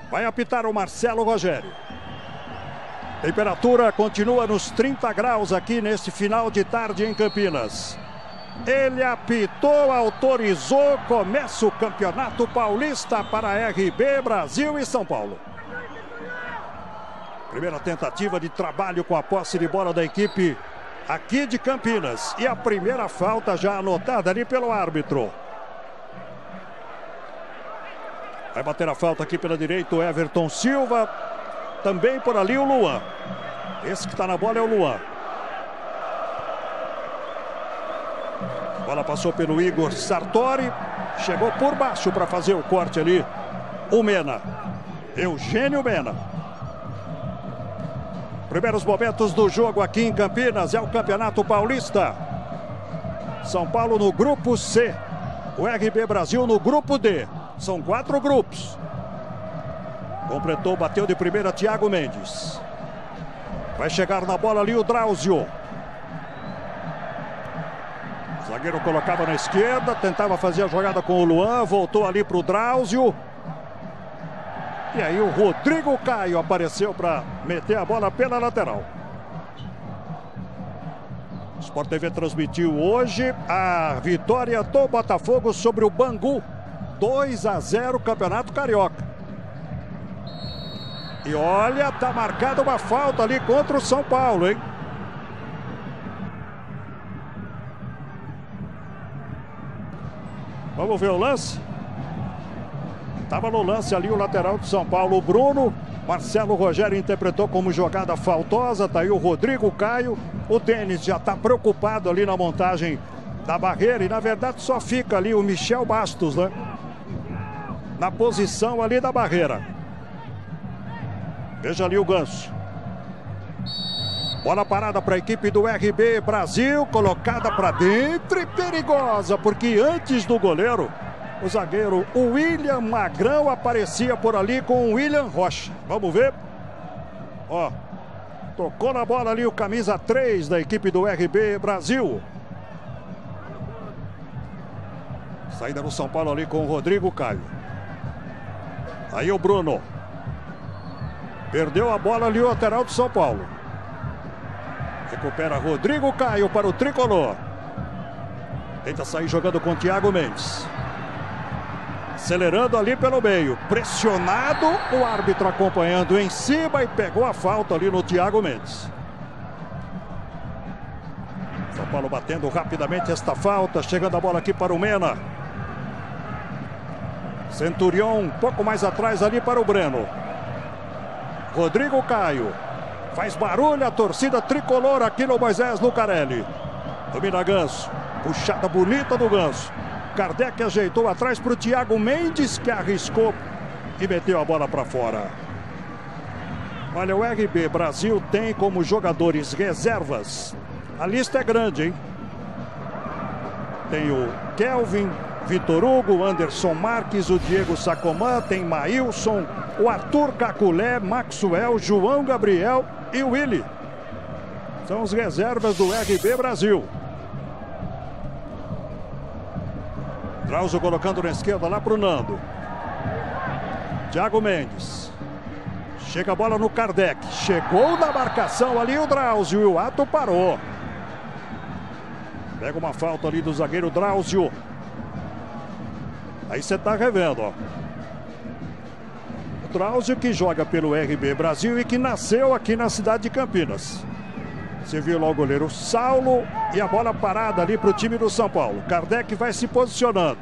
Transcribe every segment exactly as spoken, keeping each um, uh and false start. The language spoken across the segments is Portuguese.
Vai apitar o Marcelo Rogério. Temperatura continua nos trinta graus aqui neste final de tarde em Campinas. Ele apitou, autorizou, começa o Campeonato Paulista para R B, Brasil e São Paulo. Primeira tentativa de trabalho com a posse de bola da equipe aqui de Campinas. E a primeira falta já anotada ali pelo árbitro. Vai bater a falta aqui pela direita o Everton Silva. Também por ali o Luan. Esse que está na bola é o Luan. A bola passou pelo Igor Sartori. Chegou por baixo para fazer o corte ali. O Mena. Eugênio Mena. Primeiros momentos do jogo aqui em Campinas. É o Campeonato Paulista. São Paulo no grupo C. O R B Brasil no grupo D. São quatro grupos. Completou, bateu de primeira Thiago Mendes. Vai chegar na bola ali o Drauzio. O zagueiro colocava na esquerda, tentava fazer a jogada com o Luan, voltou ali para o Drauzio. E aí o Rodrigo Caio apareceu para meter a bola pela lateral. O Sport T V transmitiu hoje a vitória do Botafogo sobre o Bangu. dois a zero, Campeonato Carioca. E olha, tá marcada uma falta ali contra o São Paulo, hein? Vamos ver o lance? Tava no lance ali o lateral do São Paulo, o Bruno. Marcelo Rogério interpretou como jogada faltosa. Tá aí o Rodrigo Caio. O Denis já tá preocupado ali na montagem da barreira. E na verdade só fica ali o Michel Bastos, né? Na posição ali da barreira. Veja ali o Ganso. Bola parada para a equipe do R B Brasil. Colocada para dentro e perigosa. Porque antes do goleiro, o zagueiro o William Magrão aparecia por ali com o William Rocha. Vamos ver. Ó. Tocou na bola ali o camisa três da equipe do R B Brasil. Saída no São Paulo ali com o Rodrigo Caio. Aí o Bruno. Perdeu a bola ali o lateral do São Paulo. Recupera Rodrigo Caio para o tricolor. Tenta sair jogando com o Thiago Mendes. Acelerando ali pelo meio. Pressionado, o árbitro acompanhando em cima e pegou a falta ali no Thiago Mendes. São Paulo batendo rapidamente esta falta. Chegando a bola aqui para o Mena. Centurion um pouco mais atrás ali para o Breno. Rodrigo Caio. Faz barulho a torcida tricolor aqui no Moisés Lucarelli. Domina Ganso. Puxada bonita do Ganso. Kardec ajeitou atrás para o Thiago Mendes, que arriscou e meteu a bola para fora. Olha, o R B Brasil tem como jogadores reservas. A lista é grande, hein? Tem o Kelvin, Vitor Hugo, Anderson Marques, o Diego Sacomã, tem Maílson, o Arthur Caculé, Maxwell, João Gabriel e o Willi. São os reservas do R B Brasil. Drauzio colocando na esquerda lá para o Nando. Thiago Mendes. Chega a bola no Kardec. Chegou na marcação ali o Drauzio e o ato parou. Pega uma falta ali do zagueiro Drauzio. Aí você está revendo, ó. O Drauzio que joga pelo R B Brasil e que nasceu aqui na cidade de Campinas. Você viu lá o goleiro Saulo e a bola parada ali para o time do São Paulo. Kardec vai se posicionando.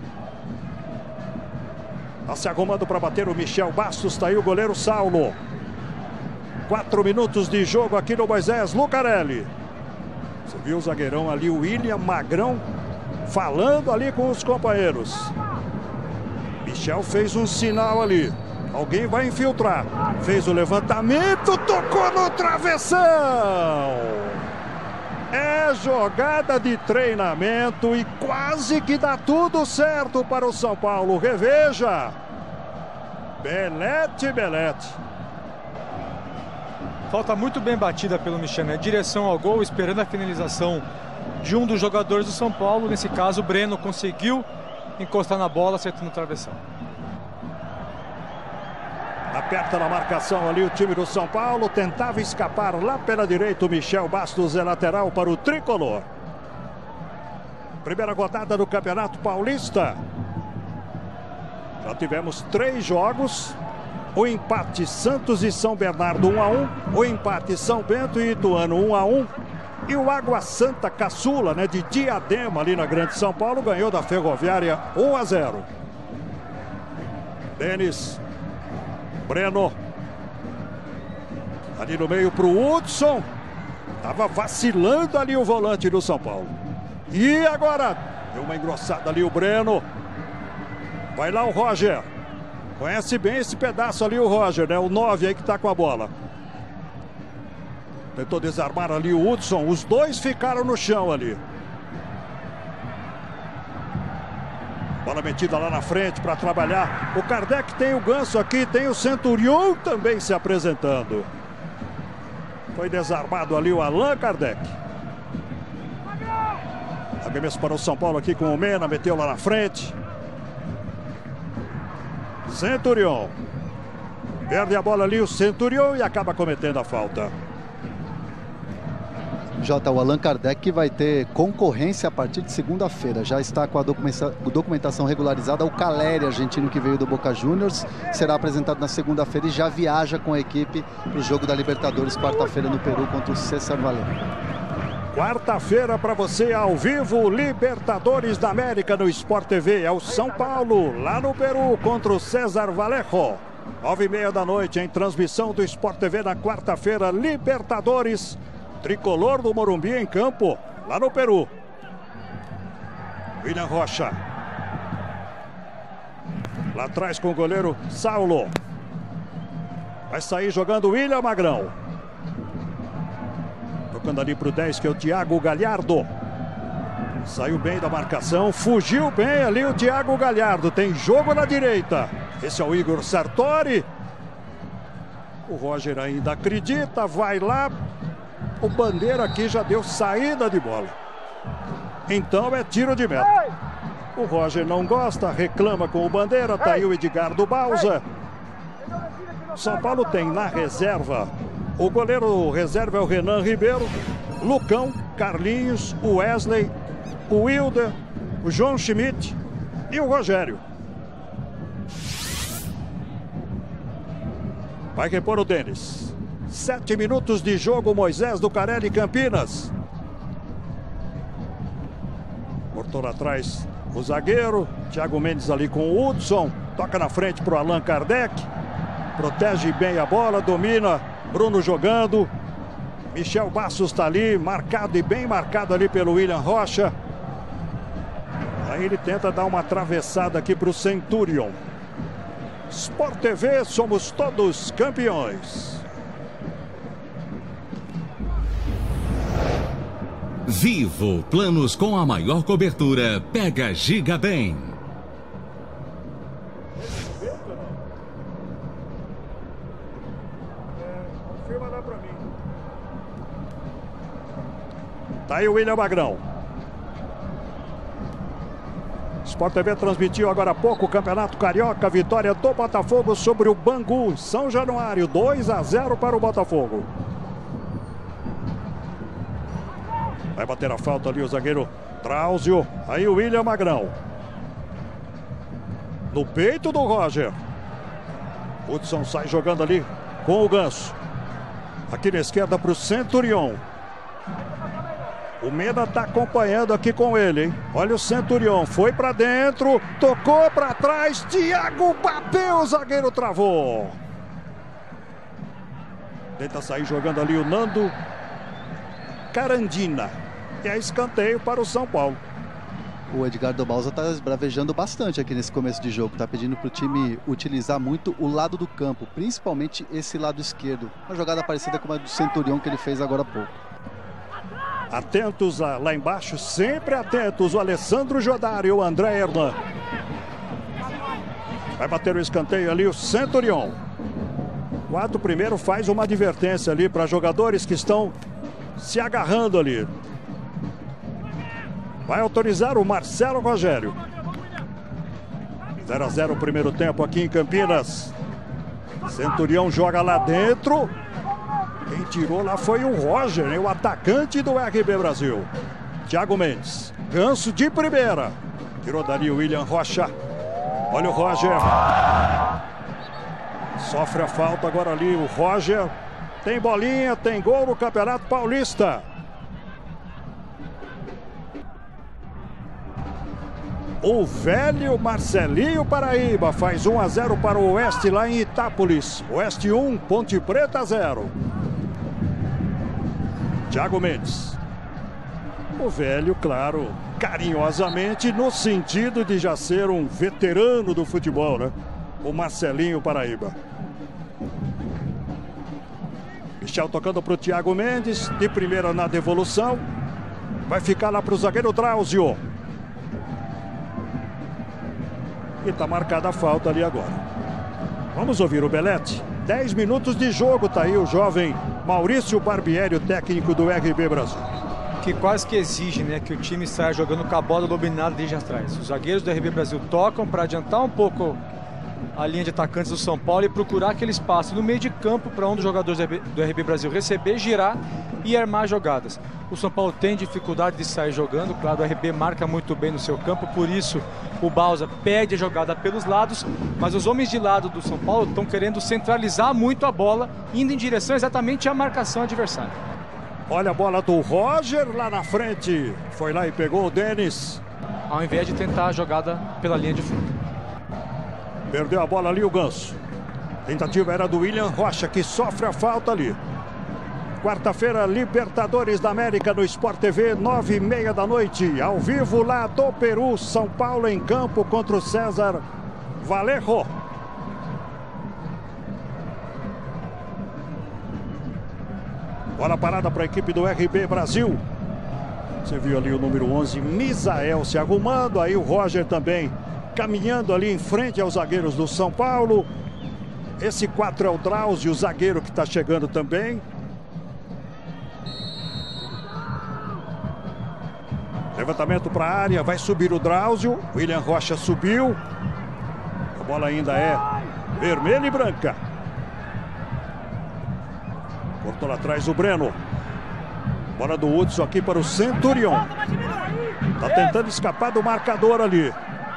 Está se arrumando para bater o Michel Bastos. Está aí o goleiro Saulo. Quatro minutos de jogo aqui no Moisés Lucarelli. Você viu o zagueirão ali, o William Magrão, falando ali com os companheiros. Michel fez um sinal ali. Alguém vai infiltrar. Fez o levantamento, tocou no travessão. É jogada de treinamento e quase que dá tudo certo para o São Paulo. Reveja. Belete, Belete. Falta muito bem batida pelo Michel, né? Direção ao gol, esperando a finalização de um dos jogadores do São Paulo. Nesse caso, o Breno conseguiu encostar na bola, acertando o travessão. Aperta na marcação ali o time do São Paulo. Tentava escapar lá pela direita o Michel Bastos, é lateral para o tricolor. Primeira rodada do Campeonato Paulista. Já tivemos três jogos. O empate Santos e São Bernardo um a um. O empate São Bento e Ituano um a um. E o Água Santa Caçula, né, de Diadema, ali na Grande São Paulo, ganhou da Ferroviária um a zero. Denis. Breno. Ali no meio para o Hudson. Tava vacilando ali o volante do São Paulo. E agora, deu uma engrossada ali o Breno. Vai lá o Roger. Conhece bem esse pedaço ali o Roger, né? O nove aí que tá com a bola. Tentou desarmar ali o Hudson. Os dois ficaram no chão ali. Bola metida lá na frente para trabalhar. O Kardec tem o Ganso aqui, tem o Centurion também se apresentando. Foi desarmado ali o Allan Kardec. Arremesso para o São Paulo aqui com o Mena, meteu lá na frente. Centurion. Perde a bola ali o Centurion e acaba cometendo a falta. Jota, o Allan Kardec vai ter concorrência a partir de segunda-feira. Já está com a documentação regularizada. O Caleri, argentino que veio do Boca Juniors, será apresentado na segunda-feira e já viaja com a equipe para o jogo da Libertadores, quarta-feira no Peru contra o César Vallejo. Quarta-feira para você ao vivo, Libertadores da América no Sport T V. É o São Paulo lá no Peru contra o César Vallejo. Nove e meia da noite em transmissão do Sport T V na quarta-feira, Libertadores. Tricolor do Morumbi em campo, lá no Peru. William Rocha. Lá atrás com o goleiro Saulo. Vai sair jogando o William Magrão. Tocando ali para o dez, que é o Thiago Galhardo. Saiu bem da marcação, fugiu bem ali o Thiago Galhardo. Tem jogo na direita. Esse é o Igor Sartori. O Roger ainda acredita, vai lá. O Bandeira aqui já deu saída de bola. Então é tiro de meta. O Roger não gosta, reclama com o Bandeira. Tá aí o Edgardo Bausa. São Paulo tem na reserva. O goleiro reserva é o Renan Ribeiro, Lucão, Carlinhos, o Wesley, o Wilder, o João Schmidt e o Rogério. Vai repor o Denis. Sete minutos de jogo, Moisés Lucarelli, Campinas. Cortou lá atrás o zagueiro. Thiago Mendes ali com o Hudson. Toca na frente para o Allan Kardec. Protege bem a bola, domina. Bruno jogando. Michel Bastos está ali, marcado e bem marcado ali pelo William Rocha. Aí ele tenta dar uma atravessada aqui para o Centurion. Sport T V, somos todos campeões. Vivo, planos com a maior cobertura, pega Giga Bem. Confirma lá pra mim. Tá aí o William Magrão. Sport T V transmitiu agora há pouco o Campeonato Carioca, vitória do Botafogo sobre o Bangu, São Januário, dois a zero para o Botafogo. Vai bater a falta ali o zagueiro Trauzio. Aí o William Magrão. No peito do Roger. Hudson sai jogando ali com o Ganso. Aqui na esquerda para o Centurion. O Mena está acompanhando aqui com ele, hein? Olha o Centurion. Foi para dentro. Tocou para trás. Thiago bateu. O zagueiro travou. Tenta sair jogando ali o Nando Carandina. E é escanteio para o São Paulo. O Edgardo Bausa está esbravejando bastante aqui nesse começo de jogo. Está pedindo para o time utilizar muito o lado do campo, principalmente esse lado esquerdo. Uma jogada parecida com a do Centurion que ele fez agora há pouco. Atentos a, lá embaixo, sempre atentos. O Alessandro Jodari e o André Hernan. Vai bater o escanteio ali o Centurion. O ato primeiro faz uma advertência ali para jogadores que estão se agarrando ali. Vai autorizar o Marcelo Rogério. zero a zero o primeiro tempo aqui em Campinas. Centurião joga lá dentro. Quem tirou lá foi o Roger, né? O atacante do R B Brasil. Thiago Mendes. Ganso de primeira. Tirou dali o William Rocha. Olha o Roger. Sofre a falta agora ali o Roger. Tem bolinha, tem gol no Campeonato Paulista. O velho Marcelinho Paraíba faz um a zero para o Oeste lá em Itápolis. Oeste um, Ponte Preta zero. Thiago Mendes. O velho, claro, carinhosamente no sentido de já ser um veterano do futebol, né? O Marcelinho Paraíba. Michel tocando para o Thiago Mendes, de primeira na devolução. Vai ficar lá para o zagueiro Drauzio. E está marcada a falta ali agora. Vamos ouvir o Belete. dez minutos de jogo, tá aí o jovem Maurício Barbieri, o técnico do R B Brasil. Que quase que exige, né, que o time saia jogando com a bola dominada desde atrás. Os zagueiros do R B Brasil tocam para adiantar um pouco a linha de atacantes do São Paulo e procurar aquele espaço no meio de campo para um dos jogadores do R B Brasil receber, girar e armar jogadas. O São Paulo tem dificuldade de sair jogando, claro, o R B marca muito bem no seu campo, por isso o Bausa pede a jogada pelos lados, mas os homens de lado do São Paulo estão querendo centralizar muito a bola, indo em direção exatamente à marcação adversária. Olha a bola do Roger lá na frente, foi lá e pegou o Denis. Ao invés de tentar a jogada pela linha de fundo. Perdeu a bola ali o Ganso. Tentativa era do William Rocha, que sofre a falta ali. Quarta-feira, Libertadores da América no Sport T V, nove e meia da noite. Ao vivo lá do Peru, São Paulo em campo contra o César Vallejo. Bola parada para a equipe do R B Brasil. Você viu ali o número onze, Misael se arrumando. Aí o Roger também caminhando ali em frente aos zagueiros do São Paulo. Esse quatro é o Drauzio, o zagueiro que está chegando também. Levantamento para a área, vai subir o Drauzio. William Rocha subiu. A bola ainda é vermelha e branca. Cortou lá atrás o Breno. Bola do Hudson aqui para o Centurion. Tá tentando escapar do marcador ali.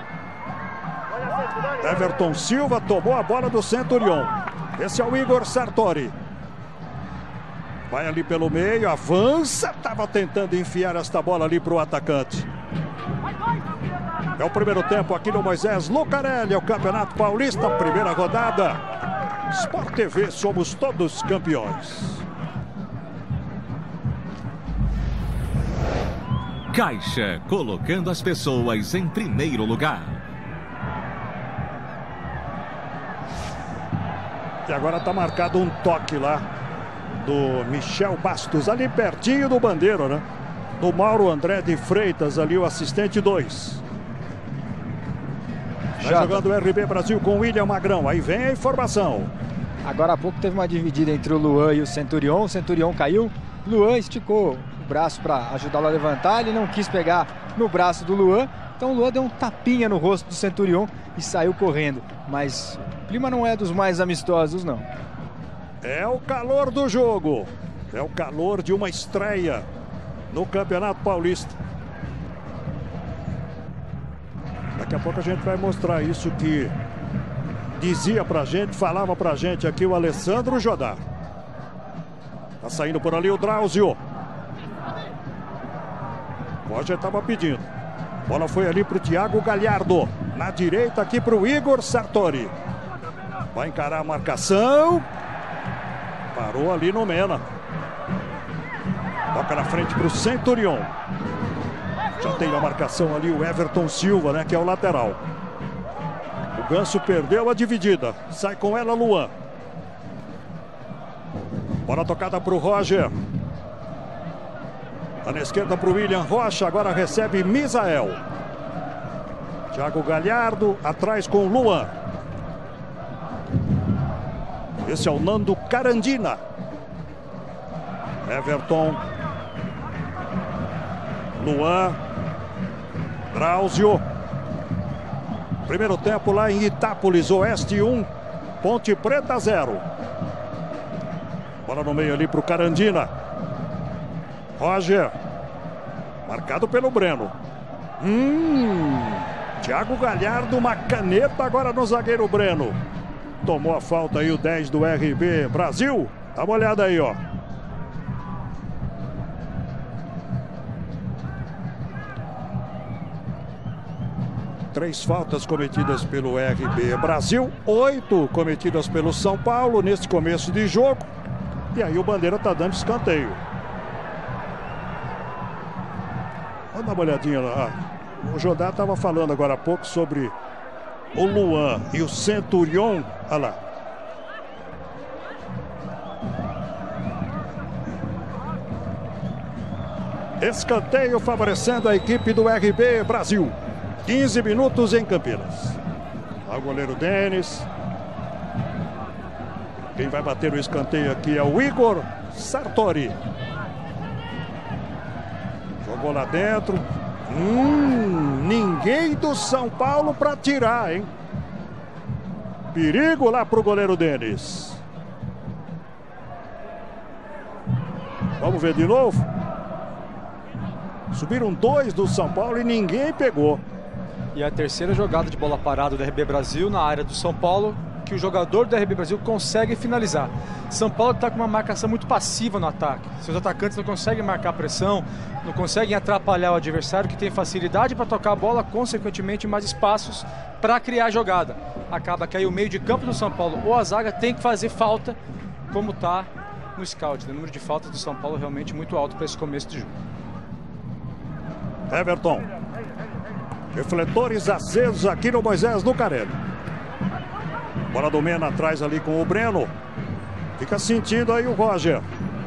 Everton Silva tomou a bola do Centurion. Esse é o Igor Sartori. Vai ali pelo meio, avança. Estava tentando enfiar esta bola ali para o atacante. É o primeiro tempo aqui no Moisés Lucarelli. É o Campeonato Paulista, primeira rodada. Sport T V, somos todos campeões. Caixa, colocando as pessoas em primeiro lugar. E agora está marcado um toque lá do Michel Bastos, ali pertinho do bandeiro, né? Do Mauro André de Freitas, ali o assistente dois. Vai Já jogando o R B Brasil com o William Magrão. Aí vem a informação. Agora há pouco teve uma dividida entre o Luan e o Centurion. O Centurion caiu. Luan esticou o braço para ajudá-lo a levantar. Ele não quis pegar no braço do Luan. Então o Luan deu um tapinha no rosto do Centurion e saiu correndo. Mas o clima não é dos mais amistosos, não. É o calor do jogo. É o calor de uma estreia no Campeonato Paulista. Daqui a pouco a gente vai mostrar isso que dizia pra gente, falava pra gente aqui o Alessandro Jodar. Tá saindo por ali o Drauzio. O Roger estava pedindo. Bola foi ali pro Thiago Galhardo. Na direita aqui pro Igor Sartori. Vai encarar a marcação. Parou ali no Mena. Toca na frente pro Centurion. Já tem a marcação ali o Everton Silva, né? Que é o lateral. O Ganso perdeu a dividida. Sai com ela Luan. Bola tocada pro Roger. Tá na esquerda pro William Rocha. Agora recebe Misael. Thiago Galhardo atrás com Luan. Esse é o Nando Carandina. Everton. Luan. Drauzio. Primeiro tempo lá em Itápolis, Oeste um, Ponte Preta zero. Bola no meio ali para o Carandina. Roger. Marcado pelo Breno. Hum, Thiago Galhardo, uma caneta agora no zagueiro Breno. Tomou a falta aí o dez do R B Brasil. Dá uma olhada aí, ó. Três faltas cometidas pelo R B Brasil, oito cometidas pelo São Paulo nesse começo de jogo. E aí o Bandeira tá dando escanteio. Vamos dar uma olhadinha lá. O Jodá estava falando agora há pouco sobre o Luan e o Centurion. Olha lá. Escanteio favorecendo a equipe do R B Brasil. quinze minutos em Campinas. Lá o goleiro Denis. Quem vai bater o escanteio aqui é o Igor Sartori. Jogou lá dentro. Hum, ninguém do São Paulo para tirar, hein? Perigo lá pro goleiro Denis. Vamos ver de novo. Subiram dois do São Paulo e ninguém pegou. E a terceira jogada de bola parada do R B Brasil na área do São Paulo, que o jogador do R B Brasil consegue finalizar. São Paulo está com uma marcação muito passiva no ataque. Seus atacantes não conseguem marcar pressão, não conseguem atrapalhar o adversário, que tem facilidade para tocar a bola, consequentemente mais espaços para criar jogada. Acaba que aí o meio de campo do São Paulo ou a zaga tem que fazer falta, como está no scout. O número de faltas do São Paulo realmente muito alto para esse começo de jogo. Everton. Refletores acesos aqui no Moisés Lucarelli. Bola do Mena atrás ali com o Breno. Fica sentindo aí o Roger.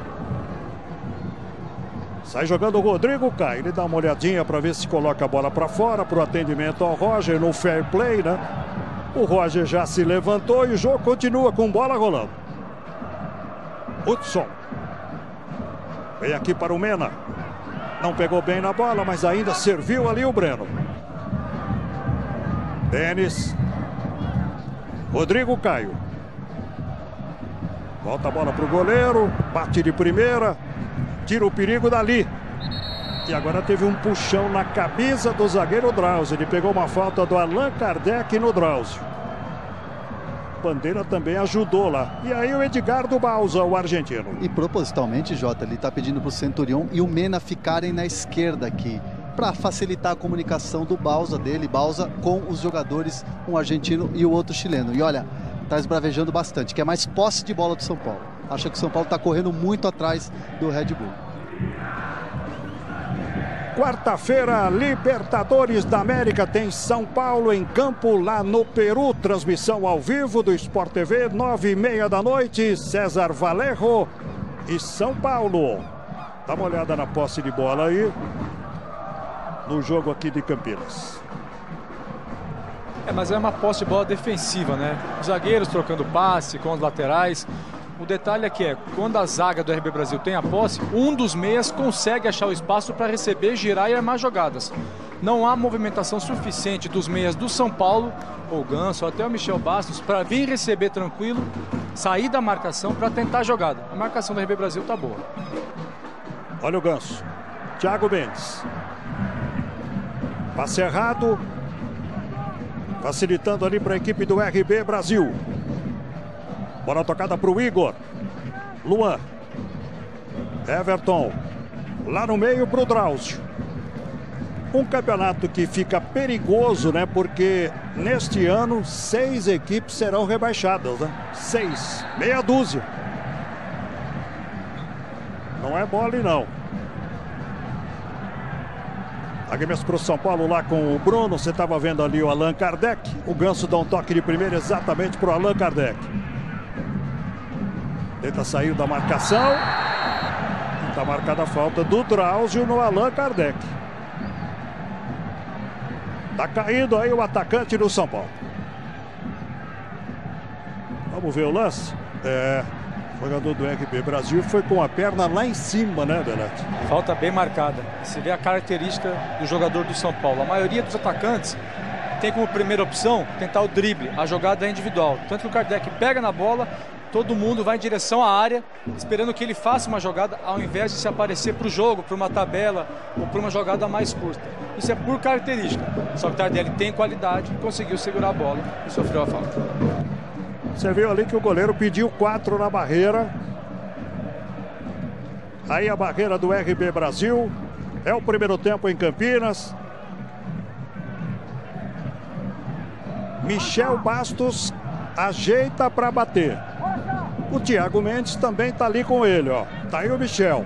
Sai jogando o Rodrigo Caio. Ele dá uma olhadinha para ver se coloca a bola para fora, para o atendimento ao Roger no fair play, né? O Roger já se levantou e o jogo continua com bola rolando. Hudson. Vem aqui para o Mena. Não pegou bem na bola, mas ainda serviu ali o Breno. Denis. Rodrigo Caio. Volta a bola para o goleiro. Bate de primeira. Tira o perigo dali. E agora teve um puxão na camisa do zagueiro Drauzio. Ele pegou uma falta do Allan Kardec no Drauzio. Bandeira também ajudou lá. E aí o Edgardo Bausa, o argentino. E propositalmente, Jota, ele está pedindo para o Centurion e o Mena ficarem na esquerda aqui, para facilitar a comunicação do Bausa, dele, Bausa, com os jogadores, um argentino e o outro chileno. E olha, está esbravejando bastante, que é mais posse de bola do São Paulo. Acha que o São Paulo está correndo muito atrás do Red Bull. Quarta-feira, Libertadores da América, tem São Paulo em campo lá no Peru. Transmissão ao vivo do Sport T V, nove e meia da noite. César Valerro e São Paulo. Dá uma olhada na posse de bola aí. No jogo aqui de Campinas. É, mas é uma posse de bola defensiva, né? Os zagueiros trocando passe com os laterais. O detalhe aqui é, quando a zaga do R B Brasil tem a posse, um dos meias consegue achar o espaço para receber, girar e armar jogadas. Não há movimentação suficiente dos meias do São Paulo, ou Ganso, ou até o Michel Bastos, para vir receber tranquilo, sair da marcação para tentar a jogada. A marcação do R B Brasil tá boa. Olha o Ganso. Thiago Mendes. Passe errado. Facilitando ali para a equipe do R B Brasil. Bola tocada para o Igor. Luan. Everton. Lá no meio para o Drauzio. Um campeonato que fica perigoso, né? Porque neste ano seis equipes serão rebaixadas, né? Seis. Meia dúzia. Não é mole, não. Arremesso para o São Paulo lá com o Bruno. Você estava vendo ali o Allan Kardec. O Ganso dá um toque de primeira exatamente para o Allan Kardec. Tenta sair da marcação. Está marcada a falta do Drauzio no Allan Kardec. Está caindo aí o atacante do São Paulo. Vamos ver o lance? É, o jogador do R B Brasil foi com a perna lá em cima, né, Delete? Falta bem marcada. Você vê a característica do jogador do São Paulo. A maioria dos atacantes tem como primeira opção tentar o drible, a jogada individual. Tanto que o Kardec pega na bola, todo mundo vai em direção à área, esperando que ele faça uma jogada, ao invés de se aparecer para o jogo, para uma tabela ou para uma jogada mais curta. Isso é por característica. Só que o Tardelli tem qualidade, conseguiu segurar a bola e sofreu a falta. Você viu ali que o goleiro pediu quatro na barreira. Aí a barreira do R B Brasil. É o primeiro tempo em Campinas. Michel Bastos ajeita para bater. O Thiago Mendes também tá ali com ele, ó. Tá aí o Michel.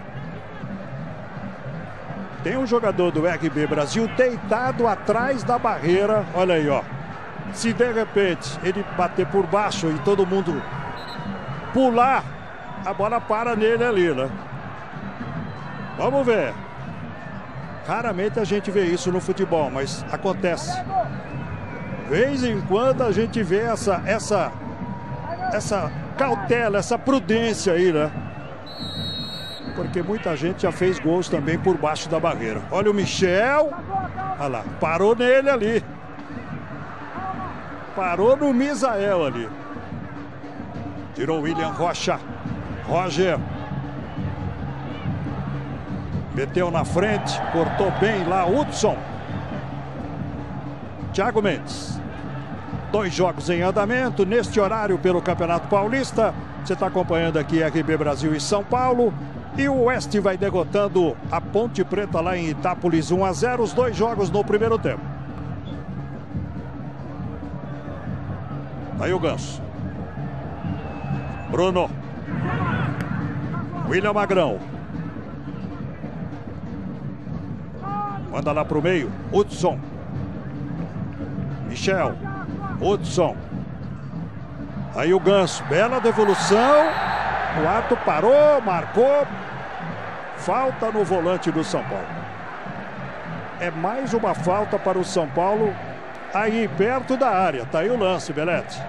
Tem um jogador do R B Brasil deitado atrás da barreira. Olha aí, ó. Se de repente ele bater por baixo e todo mundo pular, a bola para nele ali, né? Vamos ver. Raramente a gente vê isso no futebol, mas acontece. Vez em quando a gente vê essa, essa, essa cautela, essa prudência aí, né? Porque muita gente já fez gols também por baixo da barreira. Olha o Michel. Olha lá, parou nele ali. Parou no Misael ali. Tirou o William Rocha. Roger. Meteu na frente, cortou bem lá Hudson. Thiago Mendes. Dois jogos em andamento neste horário pelo Campeonato Paulista. Você está acompanhando aqui R B Brasil e São Paulo. E o Oeste vai derrotando a Ponte Preta lá em Itápolis, um a zero. Os dois jogos no primeiro tempo. Aí o Ganso. Bruno. William Magrão. Manda lá pro meio. Hudson. Michel. Hudson. Aí o Ganso. Bela devolução. O ato parou, marcou. Falta no volante do São Paulo. É mais uma falta para o São Paulo aí perto da área. Tá aí o lance, Belete.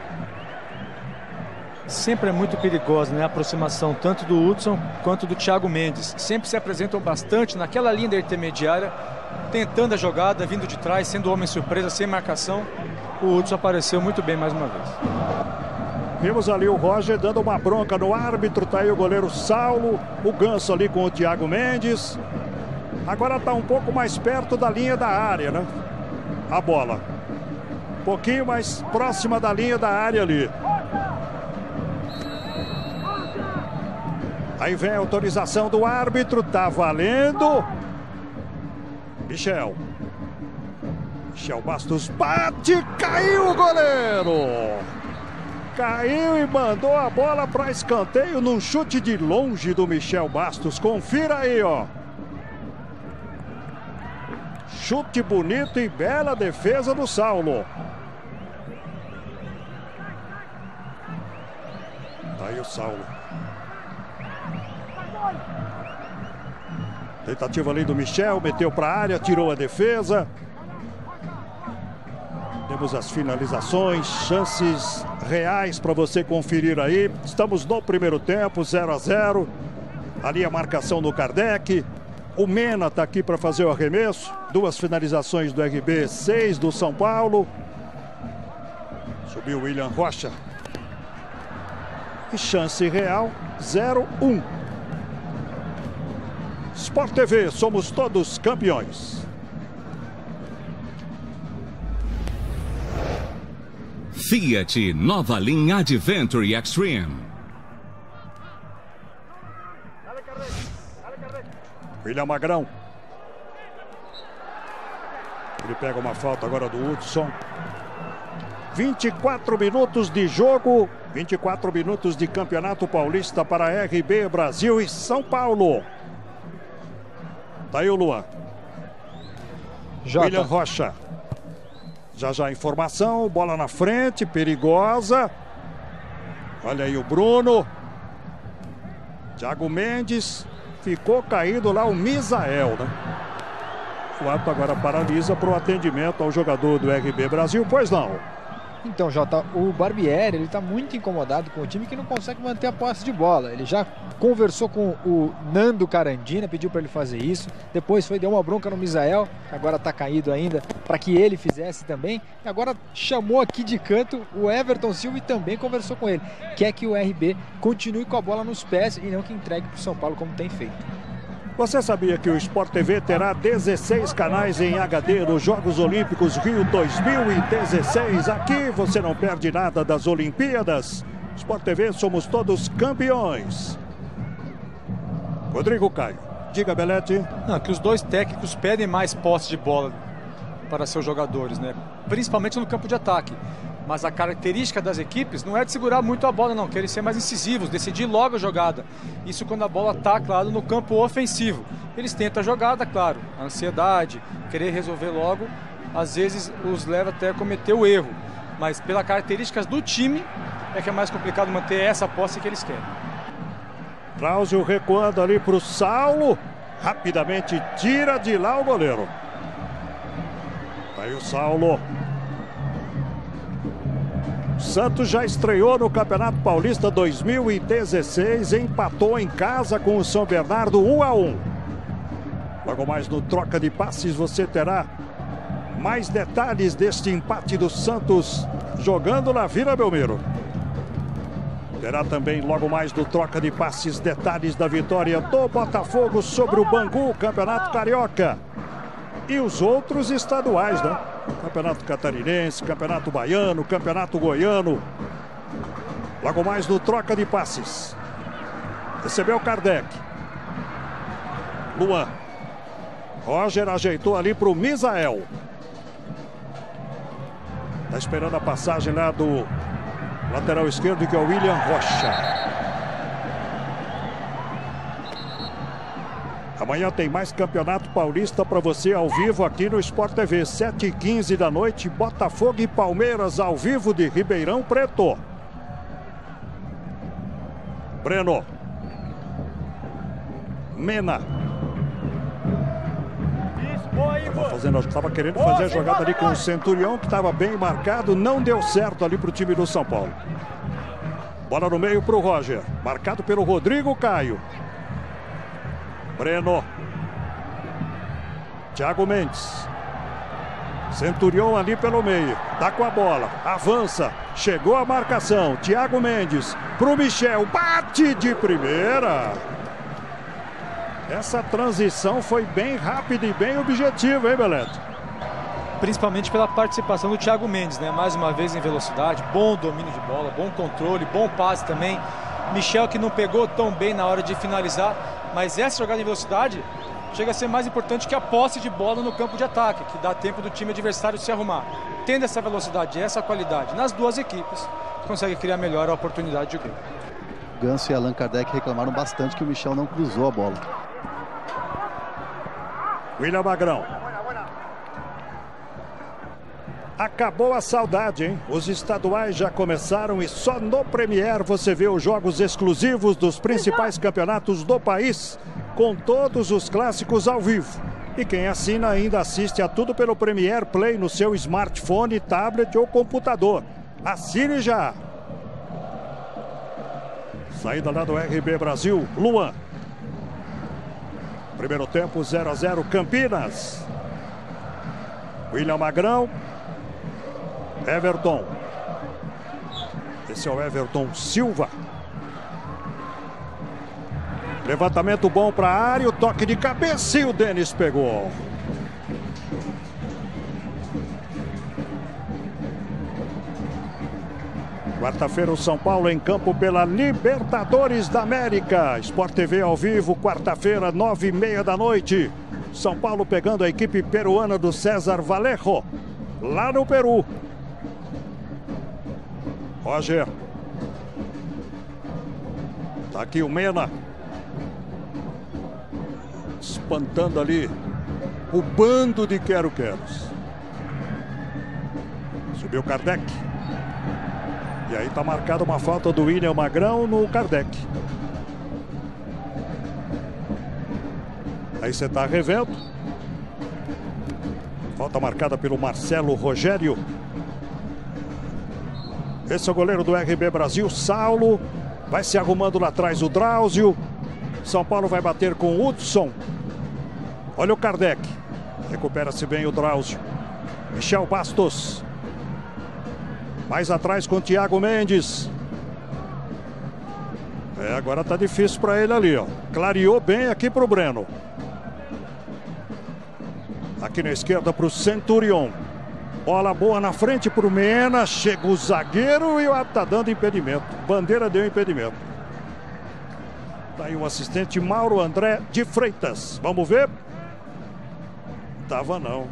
Sempre é muito perigosa, né? A aproximação tanto do Hudson quanto do Thiago Mendes. Sempre se apresentam bastante naquela linha intermediária, tentando a jogada, vindo de trás, sendo homem surpresa, sem marcação. O Hudson apareceu muito bem mais uma vez. Vimos ali o Roger dando uma bronca no árbitro. Tá aí o goleiro Saulo. O Ganso ali com o Thiago Mendes. Agora tá um pouco mais perto da linha da área, né? A bola. Um pouquinho mais próxima da linha da área ali. Aí vem a autorização do árbitro. Tá valendo. Michel. Michel Bastos bate. Caiu o goleiro. Caiu e mandou a bola para escanteio num chute de longe do Michel Bastos. Confira aí, ó. Chute bonito e bela defesa do Saulo. Tá aí o Saulo. Tentativa ali do Michel, meteu para a área, tirou a defesa. Temos as finalizações, chances reais para você conferir aí. Estamos no primeiro tempo, zero a zero. Ali a marcação do Kardec. O Mena está aqui para fazer o arremesso. Duas finalizações do R B, seis do São Paulo. Subiu o William Rocha. E chance real, zero a um. Sport T V, somos todos campeões. Fiat nova linha Adventure Extreme. William Magrão. Ele pega uma falta agora do Hudson. vinte e quatro minutos de jogo. vinte e quatro minutos de Campeonato Paulista para R B Brasil e São Paulo. Tá aí o Luan. Jota. William Rocha. Já já a informação, bola na frente, perigosa. Olha aí o Bruno. Thiago Mendes. Ficou caído lá o Misael, né? O ato agora paralisa para o atendimento ao jogador do R B Brasil. Pois não. Então, Jota, o Barbieri, ele tá muito incomodado com o time que não consegue manter a posse de bola. Ele já conversou com o Nando Carandina, pediu para ele fazer isso. Depois foi, deu uma bronca no Misael, que agora tá caído ainda, para que ele fizesse também. E agora chamou aqui de canto o Everton Silva e também conversou com ele. Quer que o R B continue com a bola nos pés e não que entregue para o São Paulo como tem feito. Você sabia que o Sport T V terá dezesseis canais em H D nos Jogos Olímpicos Rio dois mil e dezesseis? Aqui você não perde nada das Olimpíadas. Sport T V, somos todos campeões. Rodrigo Caio. Diga, Belete. Não, que os dois técnicos pedem mais posse de bola para seus jogadores, né? Principalmente no campo de ataque. Mas a característica das equipes não é de segurar muito a bola, não. Querem ser mais incisivos, decidir logo a jogada. Isso quando a bola está, claro, no campo ofensivo. Eles tentam a jogada, claro. A ansiedade, querer resolver logo, às vezes os leva até a cometer o erro. Mas pelas características do time, é que é mais complicado manter essa posse que eles querem. Drauzio recuando ali para o Saulo. Rapidamente tira de lá o goleiro. Aí o Saulo. Santos já estreou no Campeonato Paulista dois mil e dezesseis, empatou em casa com o São Bernardo um a um. Logo mais no troca de passes você terá mais detalhes deste empate do Santos jogando na Vila Belmiro. Terá também logo mais no troca de passes detalhes da vitória do Botafogo sobre o Bangu, Campeonato Carioca. E os outros estaduais, né? Campeonato Catarinense, Campeonato Baiano, Campeonato Goiano. Logo mais no troca de passes. Recebeu Kardec. Luan. Roger ajeitou ali para o Misael. Está esperando a passagem lá do lateral esquerdo, que é o William Rocha. Amanhã tem mais Campeonato Paulista para você ao vivo aqui no Sport T V. sete e quinze da noite, Botafogo e Palmeiras ao vivo de Ribeirão Preto. Breno. Mena. Estava fazendo, estava querendo fazer a jogada ali com o Centurião, que estava bem marcado. Não deu certo ali para o time do São Paulo. Bola no meio para o Roger. Marcado pelo Rodrigo Caio. Breno. Thiago Mendes. Centurião ali pelo meio. Tá com a bola. Avança. Chegou a marcação. Thiago Mendes. Pro Michel. Bate de primeira. Essa transição foi bem rápida e bem objetiva, hein, Belete? Principalmente pela participação do Thiago Mendes, né? Mais uma vez em velocidade. Bom domínio de bola. Bom controle. Bom passe também. Michel que não pegou tão bem na hora de finalizar. Mas essa jogada em velocidade chega a ser mais importante que a posse de bola no campo de ataque, que dá tempo do time adversário se arrumar. Tendo essa velocidade e essa qualidade nas duas equipes, consegue criar melhor a oportunidade de gol. Ganso e Allan Kardec reclamaram bastante que o Michel não cruzou a bola. William Magrão. Acabou a saudade, hein? Os estaduais já começaram e só no Premier você vê os jogos exclusivos dos principais campeonatos do país, com todos os clássicos ao vivo. E quem assina ainda assiste a tudo pelo Premier Play no seu smartphone, tablet ou computador. Assine já! Saída lá do R B Brasil, Luan. Primeiro tempo, zero a zero, Campinas. William Magrão. Everton. Esse é o Everton Silva. Levantamento bom para a área, o toque de cabeça e o Denis pegou. Quarta-feira o São Paulo em campo pela Libertadores da América. Sport T V ao vivo, quarta-feira, nove e meia da noite. São Paulo pegando a equipe peruana do César Vallejo, lá no Peru. Roger. Tá aqui o Mena. Espantando ali o bando de quero-queros. Subiu Kardec. E aí tá marcada uma falta do William Magrão no Kardec. Aí você tá revendo. Falta marcada pelo Marcelo Rogério. Esse é o goleiro do R B Brasil, Saulo. Vai se arrumando lá atrás o Drauzio. São Paulo vai bater com o Hudson. Olha o Kardec. Recupera-se bem o Drauzio. Michel Bastos. Mais atrás com o Thiago Mendes. É, agora tá difícil para ele ali, ó. Clareou bem aqui pro Breno. Aqui na esquerda pro Centurion. Bola boa na frente pro Mena. Chega o zagueiro e o árbitro tá dando impedimento. Bandeira deu impedimento. Tá aí o assistente Mauro André de Freitas. Vamos ver? Tava não.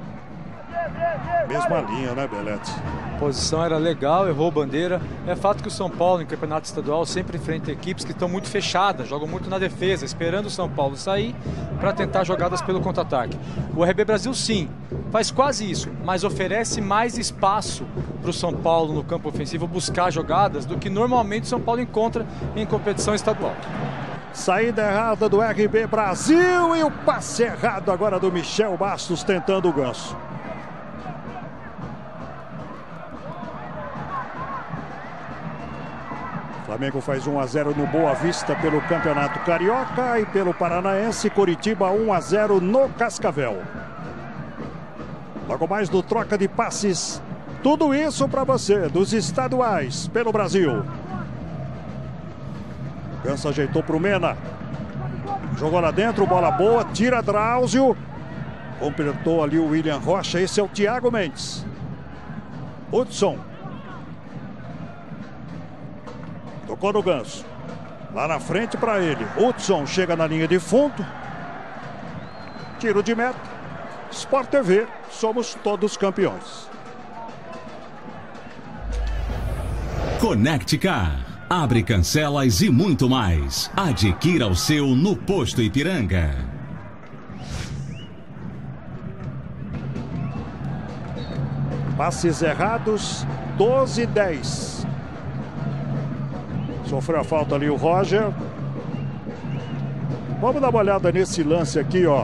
Mesma linha, né, Belete? A posição era legal, errou bandeira. É fato que o São Paulo, em campeonato estadual, sempre enfrenta equipes que estão muito fechadas, jogam muito na defesa, esperando o São Paulo sair para tentar jogadas pelo contra-ataque. O R B Brasil, sim, faz quase isso, mas oferece mais espaço para o São Paulo no campo ofensivo buscar jogadas do que normalmente o São Paulo encontra em competição estadual. Saída errada do R B Brasil e o passe errado agora do Michel Bastos tentando o ganso. Flamengo faz um a zero no Boa Vista pelo Campeonato Carioca e pelo Paranaense. Coritiba um a zero no Cascavel. Logo mais do troca de passes. Tudo isso para você dos estaduais pelo Brasil. Ganso ajeitou para o Mena. Jogou lá dentro, bola boa, tira Drauzio. Completou ali o William Rocha. Esse é o Thiago Mendes. Hudson. Tocou no Ganso. Lá na frente para ele. Hudson chega na linha de fundo. Tiro de meta. Sport T V. Somos todos campeões. Conecte Car. Abre cancelas e muito mais. Adquira o seu no Posto Ipiranga. Passes errados. doze a dez. Sofreu a falta ali o Roger. Vamos dar uma olhada nesse lance aqui, ó.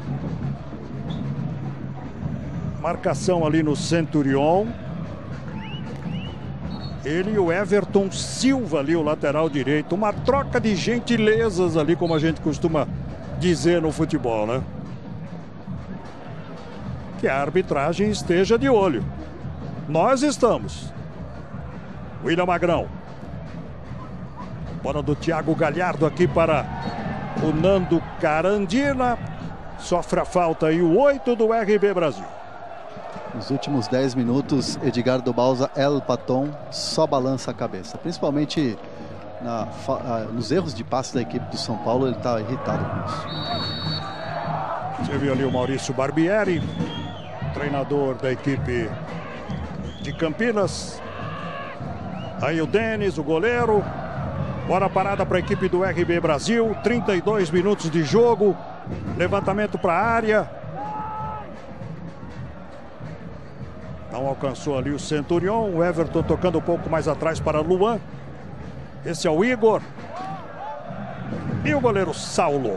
Marcação ali no Centurion. Ele e o Everton Silva ali, o lateral direito. Uma troca de gentilezas ali, como a gente costuma dizer no futebol, né? Que a arbitragem esteja de olho. Nós estamos. William Magrão. Bola do Thiago Galhardo aqui para o Nando Carandina. Sofre a falta aí o oito do R B Brasil. Nos últimos dez minutos, Edgardo Bauza, El Paton, só balança a cabeça. Principalmente na, nos erros de passe da equipe do São Paulo, ele está irritado com isso. Você viu ali o Maurício Barbieri, treinador da equipe de Campinas. Aí o Denis, o goleiro. Bola parada para a equipe do R B Brasil. trinta e dois minutos de jogo. Levantamento para a área. Não alcançou ali o Centurion. O Everton tocando um pouco mais atrás para Luan. Esse é o Igor. E o goleiro Saulo.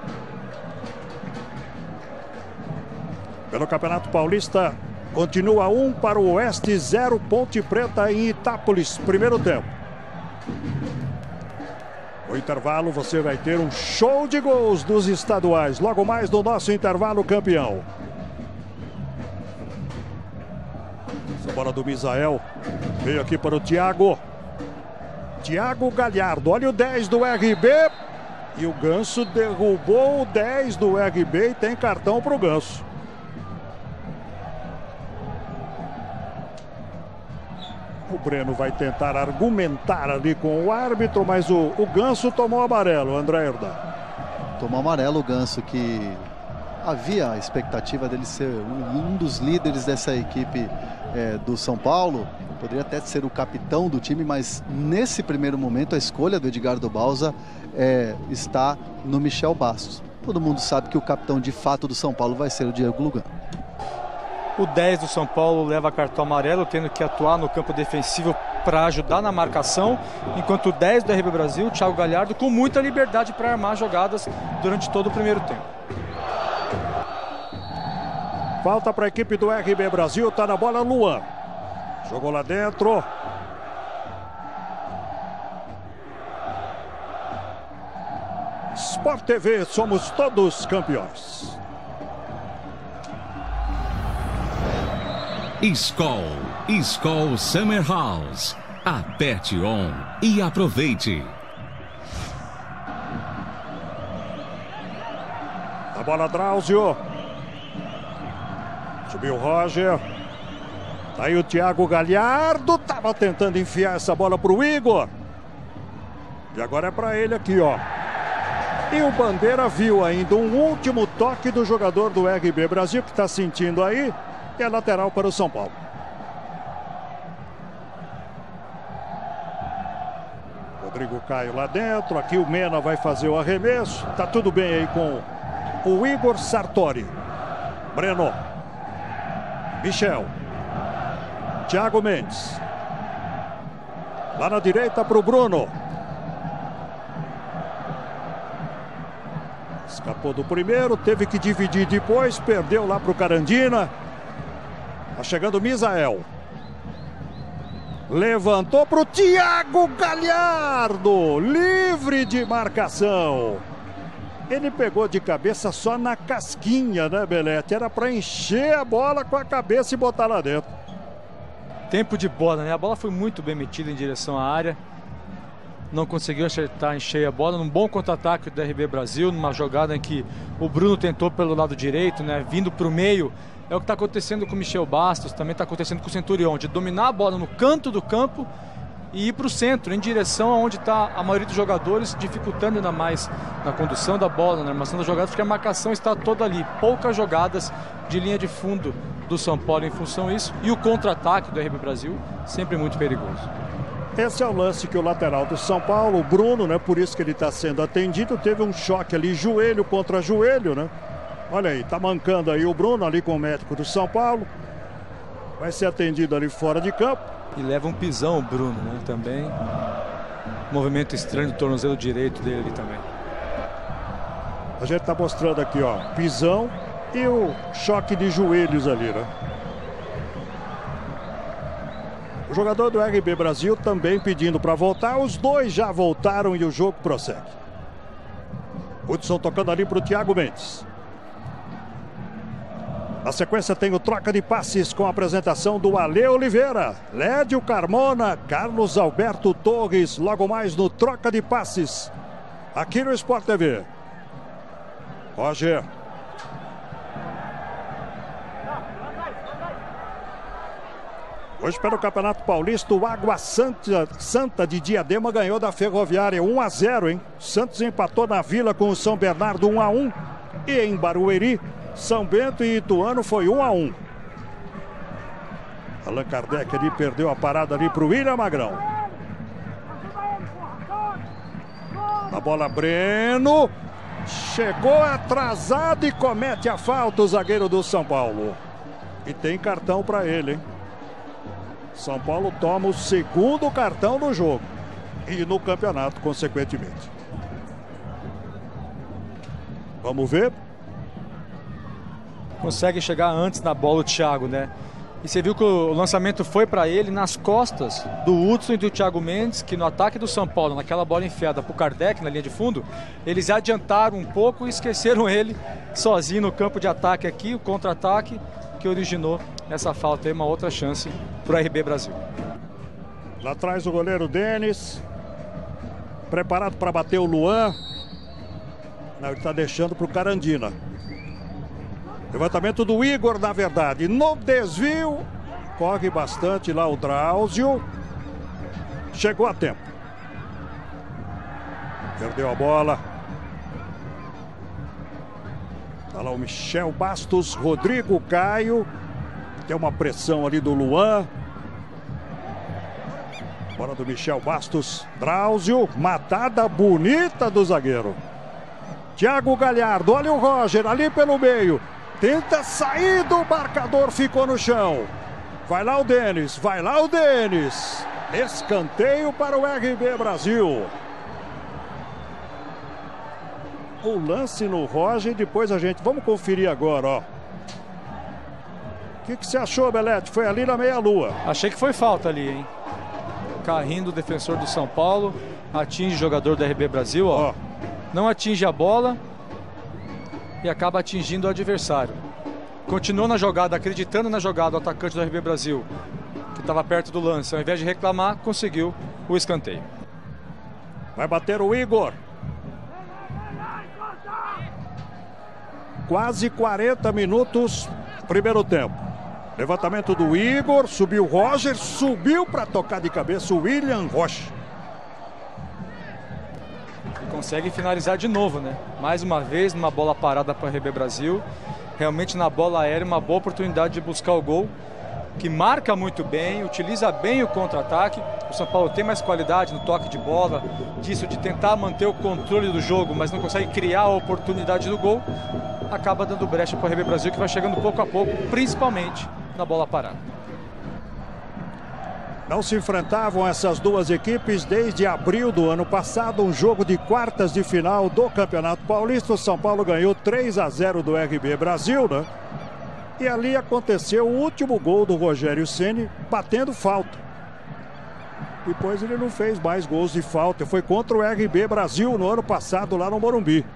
Pelo Campeonato Paulista, continua um para o Oeste, zero Ponte Preta em Itápolis. Primeiro tempo. No intervalo você vai ter um show de gols dos estaduais. Logo mais no nosso intervalo campeão. Essa bola do Misael veio aqui para o Thiago. Thiago Galhardo. Olha o dez do R B. E o Ganso derrubou o dez do R B e tem cartão para o Ganso. O Breno vai tentar argumentar ali com o árbitro, mas o, o Ganso tomou amarelo, André Herdan. Tomou amarelo o Ganso, que havia a expectativa dele ser um, um dos líderes dessa equipe é, do São Paulo. Poderia até ser o capitão do time, mas nesse primeiro momento a escolha do Edgardo Bauza é, está no Michel Bastos. Todo mundo sabe que o capitão de fato do São Paulo vai ser o Diego Lugano. O dez do São Paulo leva cartão amarelo, tendo que atuar no campo defensivo para ajudar na marcação, enquanto o dez do R B Brasil, Thiago Galhardo, com muita liberdade para armar jogadas durante todo o primeiro tempo. Falta para a equipe do R B Brasil, tá na bola Luan. Jogou lá dentro. Sport T V, somos todos campeões. Skol, Skol Summer House. Aperte on e aproveite. A bola, Drauzio. Subiu o Roger. Tá aí o Thiago Galhardo. Tava tentando enfiar essa bola pro Igor. E agora é pra ele aqui, ó. E o Bandeira viu ainda um último toque do jogador do R B Brasil, que tá sentindo aí. E é lateral para o São Paulo. Rodrigo Caio lá dentro. Aqui o Mena vai fazer o arremesso. Tá tudo bem aí com o Igor Sartori. Breno. Michel. Thiago Mendes. Lá na direita para o Bruno. Escapou do primeiro, teve que dividir depois, perdeu lá para o Carandina. Tá chegando o Misael. Levantou para o Thiago Galhardo. Livre de marcação. Ele pegou de cabeça só na casquinha, né, Belete? Era para encher a bola com a cabeça e botar lá dentro. Tempo de bola, né? A bola foi muito bem metida em direção à área. Não conseguiu acertar em cheia a bola. Num bom contra-ataque do R B Brasil, numa jogada em que o Bruno tentou pelo lado direito, né? Vindo para o meio. É o que está acontecendo com o Michel Bastos, também está acontecendo com o Centurion, de dominar a bola no canto do campo e ir para o centro, em direção aonde está a maioria dos jogadores, dificultando ainda mais na condução da bola, na armação das jogadas, porque a marcação está toda ali. Poucas jogadas de linha de fundo do São Paulo em função disso. E o contra-ataque do R B Brasil, sempre muito perigoso. Esse é o lance que o lateral do São Paulo, o Bruno, né? Por isso que ele está sendo atendido, teve um choque ali, joelho contra joelho, né? Olha aí, tá mancando aí o Bruno ali com o médico do São Paulo. Vai ser atendido ali fora de campo. E leva um pisão o Bruno, né? Também. Movimento estranho do tornozelo direito dele ali também. A gente tá mostrando aqui, ó, pisão e o choque de joelhos ali, né? O jogador do R B Brasil também pedindo para voltar. Os dois já voltaram e o jogo prossegue. Hudson tocando ali para o Thiago Mendes. Na sequência tem o troca de passes com a apresentação do Ale Oliveira, Lédio Carmona, Carlos Alberto Torres, logo mais no troca de passes, aqui no Sport T V. Roger. Hoje pelo Campeonato Paulista, o Água Santa, Santa de Diadema ganhou da Ferroviária um a zero, hein? Santos empatou na Vila com o São Bernardo um a um e em Barueri, São Bento e Ituano foi um a um. Allan Kardec ali perdeu a parada ali para o William Magrão. A bola, Breno. Chegou atrasado e comete a falta o zagueiro do São Paulo. E tem cartão para ele, hein? São Paulo toma o segundo cartão no jogo. E no campeonato, consequentemente. Vamos ver. Consegue chegar antes na bola o Thiago, né? E você viu que o lançamento foi para ele nas costas do Hudson e do Thiago Mendes, que no ataque do São Paulo, naquela bola enfiada para o Kardec na linha de fundo, eles adiantaram um pouco e esqueceram ele sozinho no campo de ataque aqui, o contra-ataque que originou essa falta aí, uma outra chance para o R B Brasil. Lá atrás o goleiro Denis, preparado para bater o Luan. Não, ele está deixando para o Carandina. Levantamento do Igor, na verdade, no desvio, corre bastante lá o Drauzio, chegou a tempo, perdeu a bola, tá lá o Michel Bastos, Rodrigo Caio, tem uma pressão ali do Luan, bola do Michel Bastos, Drauzio, matada bonita do zagueiro, Thiago Galhardo, olha o Roger ali pelo meio. Tenta sair do marcador, ficou no chão. Vai lá o Denis, vai lá o Denis. Escanteio para o R B Brasil. O lance no Roger e depois a gente... Vamos conferir agora, ó. O que, que você achou, Belete? Foi ali na meia-lua. Achei que foi falta ali, hein? Carrinho do defensor do São Paulo. Atinge o jogador do R B Brasil, ó. ó. não atinge a bola e acaba atingindo o adversário. Continuou na jogada, acreditando na jogada, o atacante do R B Brasil, que estava perto do lance. Ao invés de reclamar, conseguiu o escanteio. Vai bater o Igor. Quase quarenta minutos, primeiro tempo. Levantamento do Igor, subiu o Roger, subiu para tocar de cabeça o William Rocha. Consegue finalizar de novo, né? Mais uma vez, numa bola parada para o R B Brasil. Realmente na bola aérea, uma boa oportunidade de buscar o gol, que marca muito bem, utiliza bem o contra-ataque. O São Paulo tem mais qualidade no toque de bola, disso de tentar manter o controle do jogo, mas não consegue criar a oportunidade do gol. Acaba dando brecha para o R B Brasil, que vai chegando pouco a pouco, principalmente na bola parada. Não se enfrentavam essas duas equipes desde abril do ano passado, um jogo de quartas de final do Campeonato Paulista. O São Paulo ganhou três a zero do R B Brasil, né? E ali aconteceu o último gol do Rogério Ceni, batendo falta. Depois ele não fez mais gols de falta, foi contra o R B Brasil no ano passado lá no Morumbi.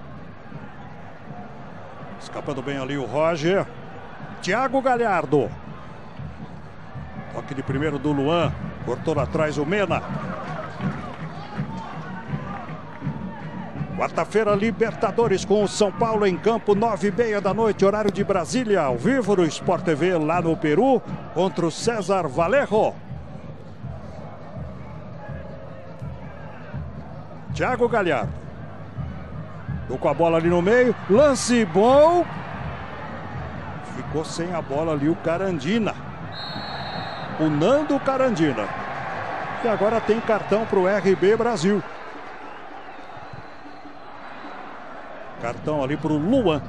Escapando bem ali o Roger. Thiago Galhardo. Toque de primeiro do Luan. Cortou lá atrás o Mena. Quarta-feira, Libertadores com o São Paulo em campo, nove e meia da noite, horário de Brasília, ao vivo no Sport T V lá no Peru, contra o César Vallejo. Thiago Galhardo. Ficou com a bola ali no meio, lance bom. Ficou sem a bola ali o Carandina. O Nando Carandina. E agora tem cartão para o R B Brasil. Cartão ali para o Luan.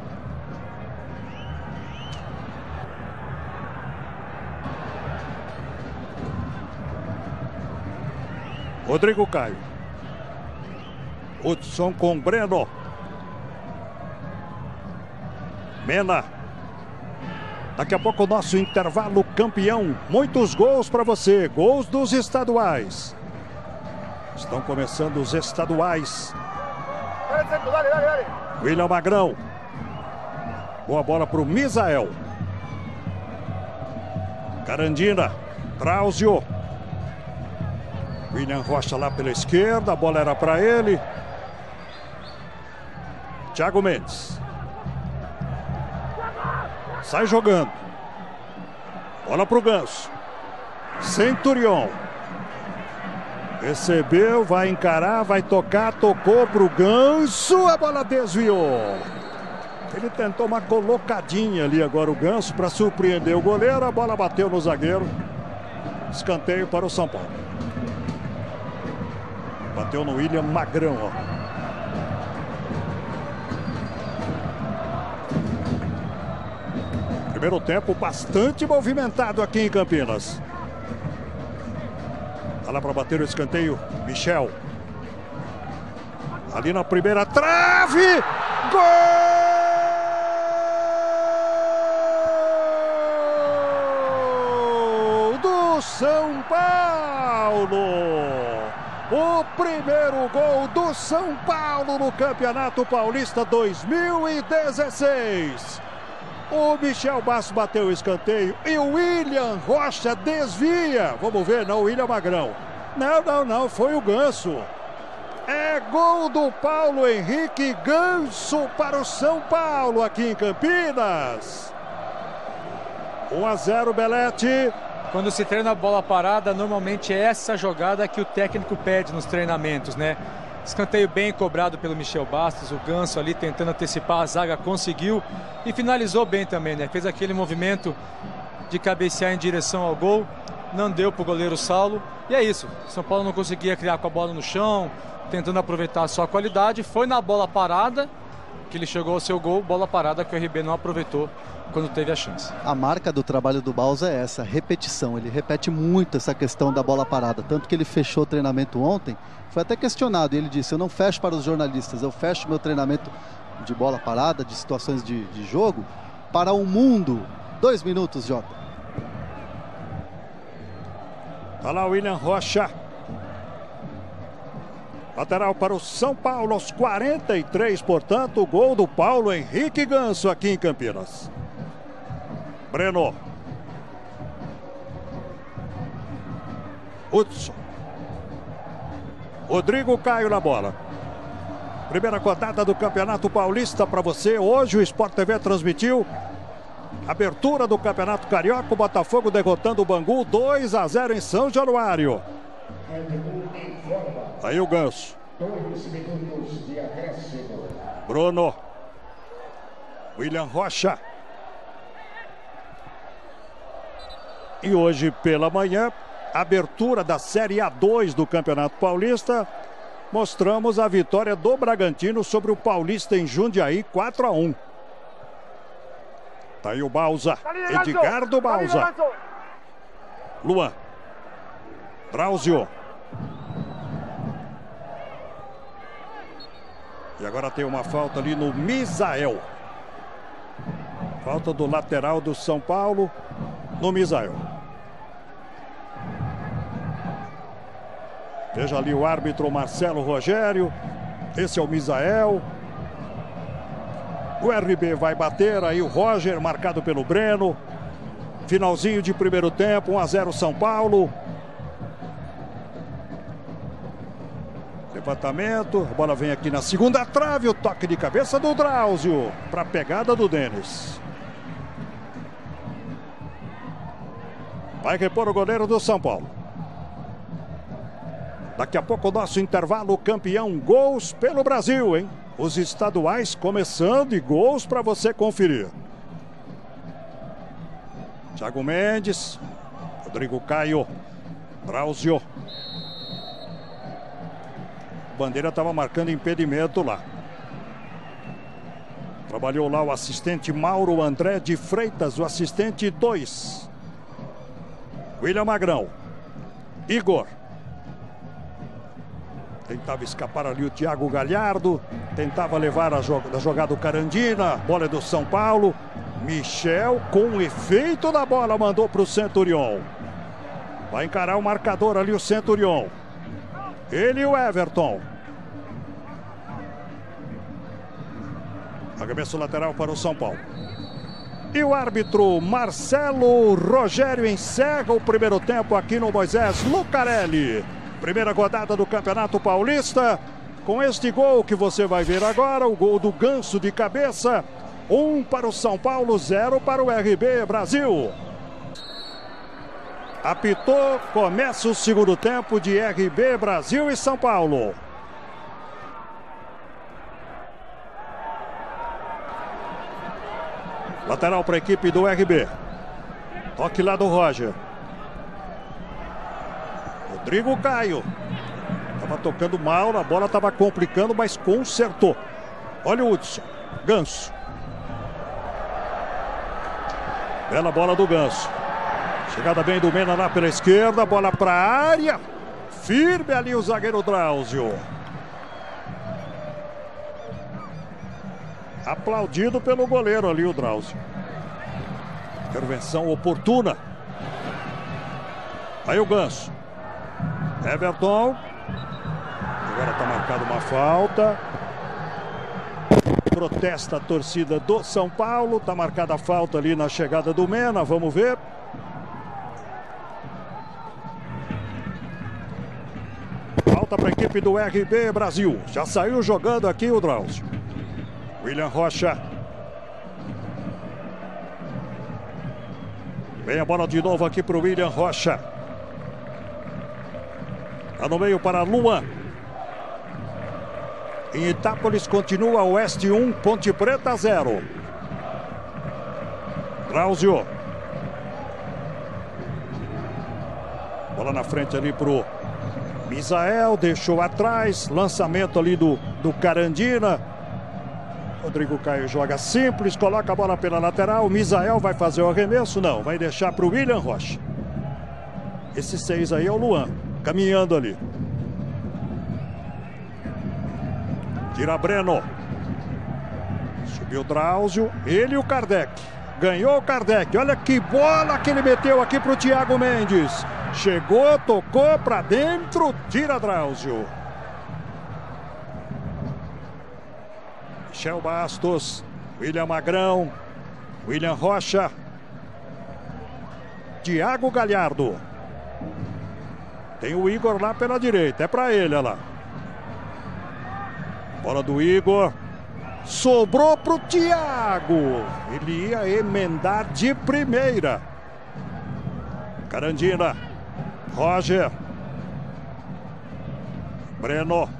Rodrigo Caio. Hudson com Breno. Mena. Daqui a pouco o nosso intervalo campeão. Muitos gols para você. Gols dos estaduais. Estão começando os estaduais. William Magrão. Boa bola para o Misael. Carandina. Trauzio. William Rocha lá pela esquerda. A bola era para ele. Thiago Mendes. Sai jogando. Bola para o Ganso. Centurion. Recebeu, vai encarar, vai tocar, tocou para o Ganso. A bola desviou. Ele tentou uma colocadinha ali agora o Ganso para surpreender o goleiro. A bola bateu no zagueiro. Escanteio para o São Paulo. Bateu no William Magrão, ó. Primeiro tempo bastante movimentado aqui em Campinas. Tá lá para bater o escanteio, Michel. Ali na primeira trave. Gol do São Paulo. O primeiro gol do São Paulo no Campeonato Paulista dois mil e dezesseis. O Michel Bastos bateu o escanteio e o William Rocha desvia. Vamos ver, não, o William Magrão. Não, não, não, foi o Ganso. É gol do Paulo Henrique Ganso para o São Paulo aqui em Campinas. um a zero, Belete. Quando se treina a bola parada, normalmente é essa jogada que o técnico pede nos treinamentos, né? Escanteio bem cobrado pelo Michel Bastos, o Ganso ali tentando antecipar, a zaga conseguiu e finalizou bem também, né? Fez aquele movimento de cabecear em direção ao gol, não deu para o goleiro Saulo e é isso. São Paulo não conseguia criar com a bola no chão, tentando aproveitar a sua qualidade, foi na bola parada que ele chegou ao seu gol, bola parada que o R B não aproveitou quando teve a chance. A marca do trabalho do Baus é essa, repetição. Ele repete muito essa questão da bola parada, tanto que ele fechou o treinamento ontem, foi até questionado, e ele disse, eu não fecho para os jornalistas, eu fecho meu treinamento de bola parada, de situações de, de jogo, para o mundo. Dois minutos, Jota. Tá lá o William Rocha. Lateral para o São Paulo aos quarenta e três, portanto, o gol do Paulo Henrique Ganso aqui em Campinas. Breno. Hudson. Rodrigo Caio na bola. Primeira rodada do Campeonato Paulista para você. Hoje o Sport T V transmitiu abertura do Campeonato Carioca. O Botafogo derrotando o Bangu dois a zero em São Januário. Aí o Ganso. Bruno. William Rocha. E hoje pela manhã, abertura da Série A dois do Campeonato Paulista. Mostramos a vitória do Bragantino sobre o Paulista em Jundiaí, quatro a um. Tá aí o Bausa. Edgardo Bausa. Luan. Drauzio. E agora tem uma falta ali no Misael. Falta do lateral do São Paulo no Misael. Veja ali o árbitro Marcelo Rogério. Esse é o Misael. O R B vai bater, aí o Roger, marcado pelo Breno. Finalzinho de primeiro tempo, um a zero São Paulo. Levantamento, a bola vem aqui na segunda trave, o toque de cabeça do Drauzio para a pegada do Denis. Vai repor o goleiro do São Paulo. Daqui a pouco o nosso intervalo, campeão, gols pelo Brasil, hein? Os estaduais começando e gols para você conferir. Thiago Mendes, Rodrigo Caio, Drauzio. Bandeira estava marcando impedimento lá. Trabalhou lá o assistente Mauro André de Freitas, o assistente dois. William Magrão. Igor. Tentava escapar ali o Thiago Galhardo. Tentava levar a jogada do Carandina. Bola é do São Paulo. Michel com efeito da bola mandou para o Centurion. Vai encarar o marcador ali o Centurion. Ele e o Everton. Arremesso lateral para o São Paulo. E o árbitro Marcelo Rogério encerra o primeiro tempo aqui no Moisés Lucarelli. Primeira rodada do Campeonato Paulista. Com este gol que você vai ver agora, o gol do Ganso de cabeça. Um para o São Paulo, zero para o R B Brasil. Apitou, começa o segundo tempo de R B Brasil e São Paulo. Lateral para a equipe do R B. Toque lá do Roger. Rodrigo Caio. Estava tocando mal, a bola estava complicando, mas consertou. Olha o Hudson. Ganso. Bela bola do Ganso. Chegada bem do Mena lá pela esquerda. Bola para a área. Firme ali o zagueiro Drauzio. Aplaudido pelo goleiro ali o Drauzio. Intervenção oportuna. Aí o Ganso. Everton. Agora está marcada uma falta. Protesta a torcida do São Paulo. Está marcada a falta ali na chegada do Mena. Vamos ver. Falta para a equipe do R B Brasil. Já saiu jogando aqui o Drauzio. William Rocha. Vem a bola de novo aqui para o William Rocha. Está no meio para Luan. Em Itápolis continua Oeste um, Ponte Preta zero. Drauzio. Bola na frente ali para o Misael. Deixou atrás. Lançamento ali do, do Carandina. Rodrigo Caio joga simples. Coloca a bola pela lateral. O Misael vai fazer o arremesso? Não. Vai deixar para o William Rocha. Esse seis aí é o Luan. Caminhando ali. Tira Breno. Subiu o Drauzio. Ele e o Kardec. Ganhou o Kardec. Olha que bola que ele meteu aqui para o Thiago Mendes. Chegou, tocou para dentro. Tira Drauzio. Michel Bastos, William Magrão, William Rocha, Thiago Galhardo. Tem o Igor lá pela direita, é para ele, olha lá. Bola do Igor. Sobrou pro Thiago. Ele ia emendar de primeira. Carandina. Roger. Breno.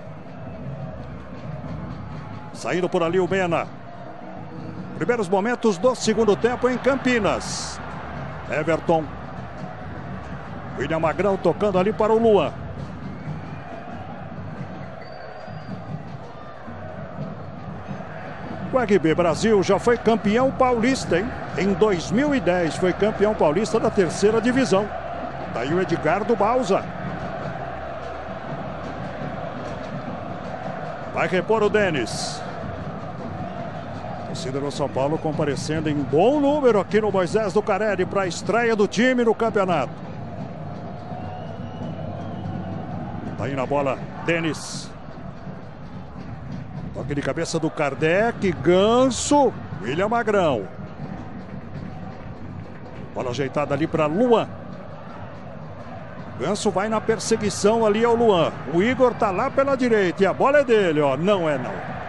Saindo por ali o Mena. Primeiros momentos do segundo tempo em Campinas. Everton. William Magrão tocando ali para o Luan. O R B Brasil já foi campeão paulista, hein? Em dois mil e dez foi campeão paulista da terceira divisão. Daí o Edgardo Bausa. Vai repor o Denis. Torcida do São Paulo comparecendo em bom número aqui no Moisés Lucarelli para a estreia do time no campeonato. Tá aí na bola, Denis. Toque de cabeça do Kardec, Ganso, William Magrão. Bola ajeitada ali para Luan. Ganso vai na perseguição ali ao Luan. O Igor tá lá pela direita e a bola é dele, ó. Não é não.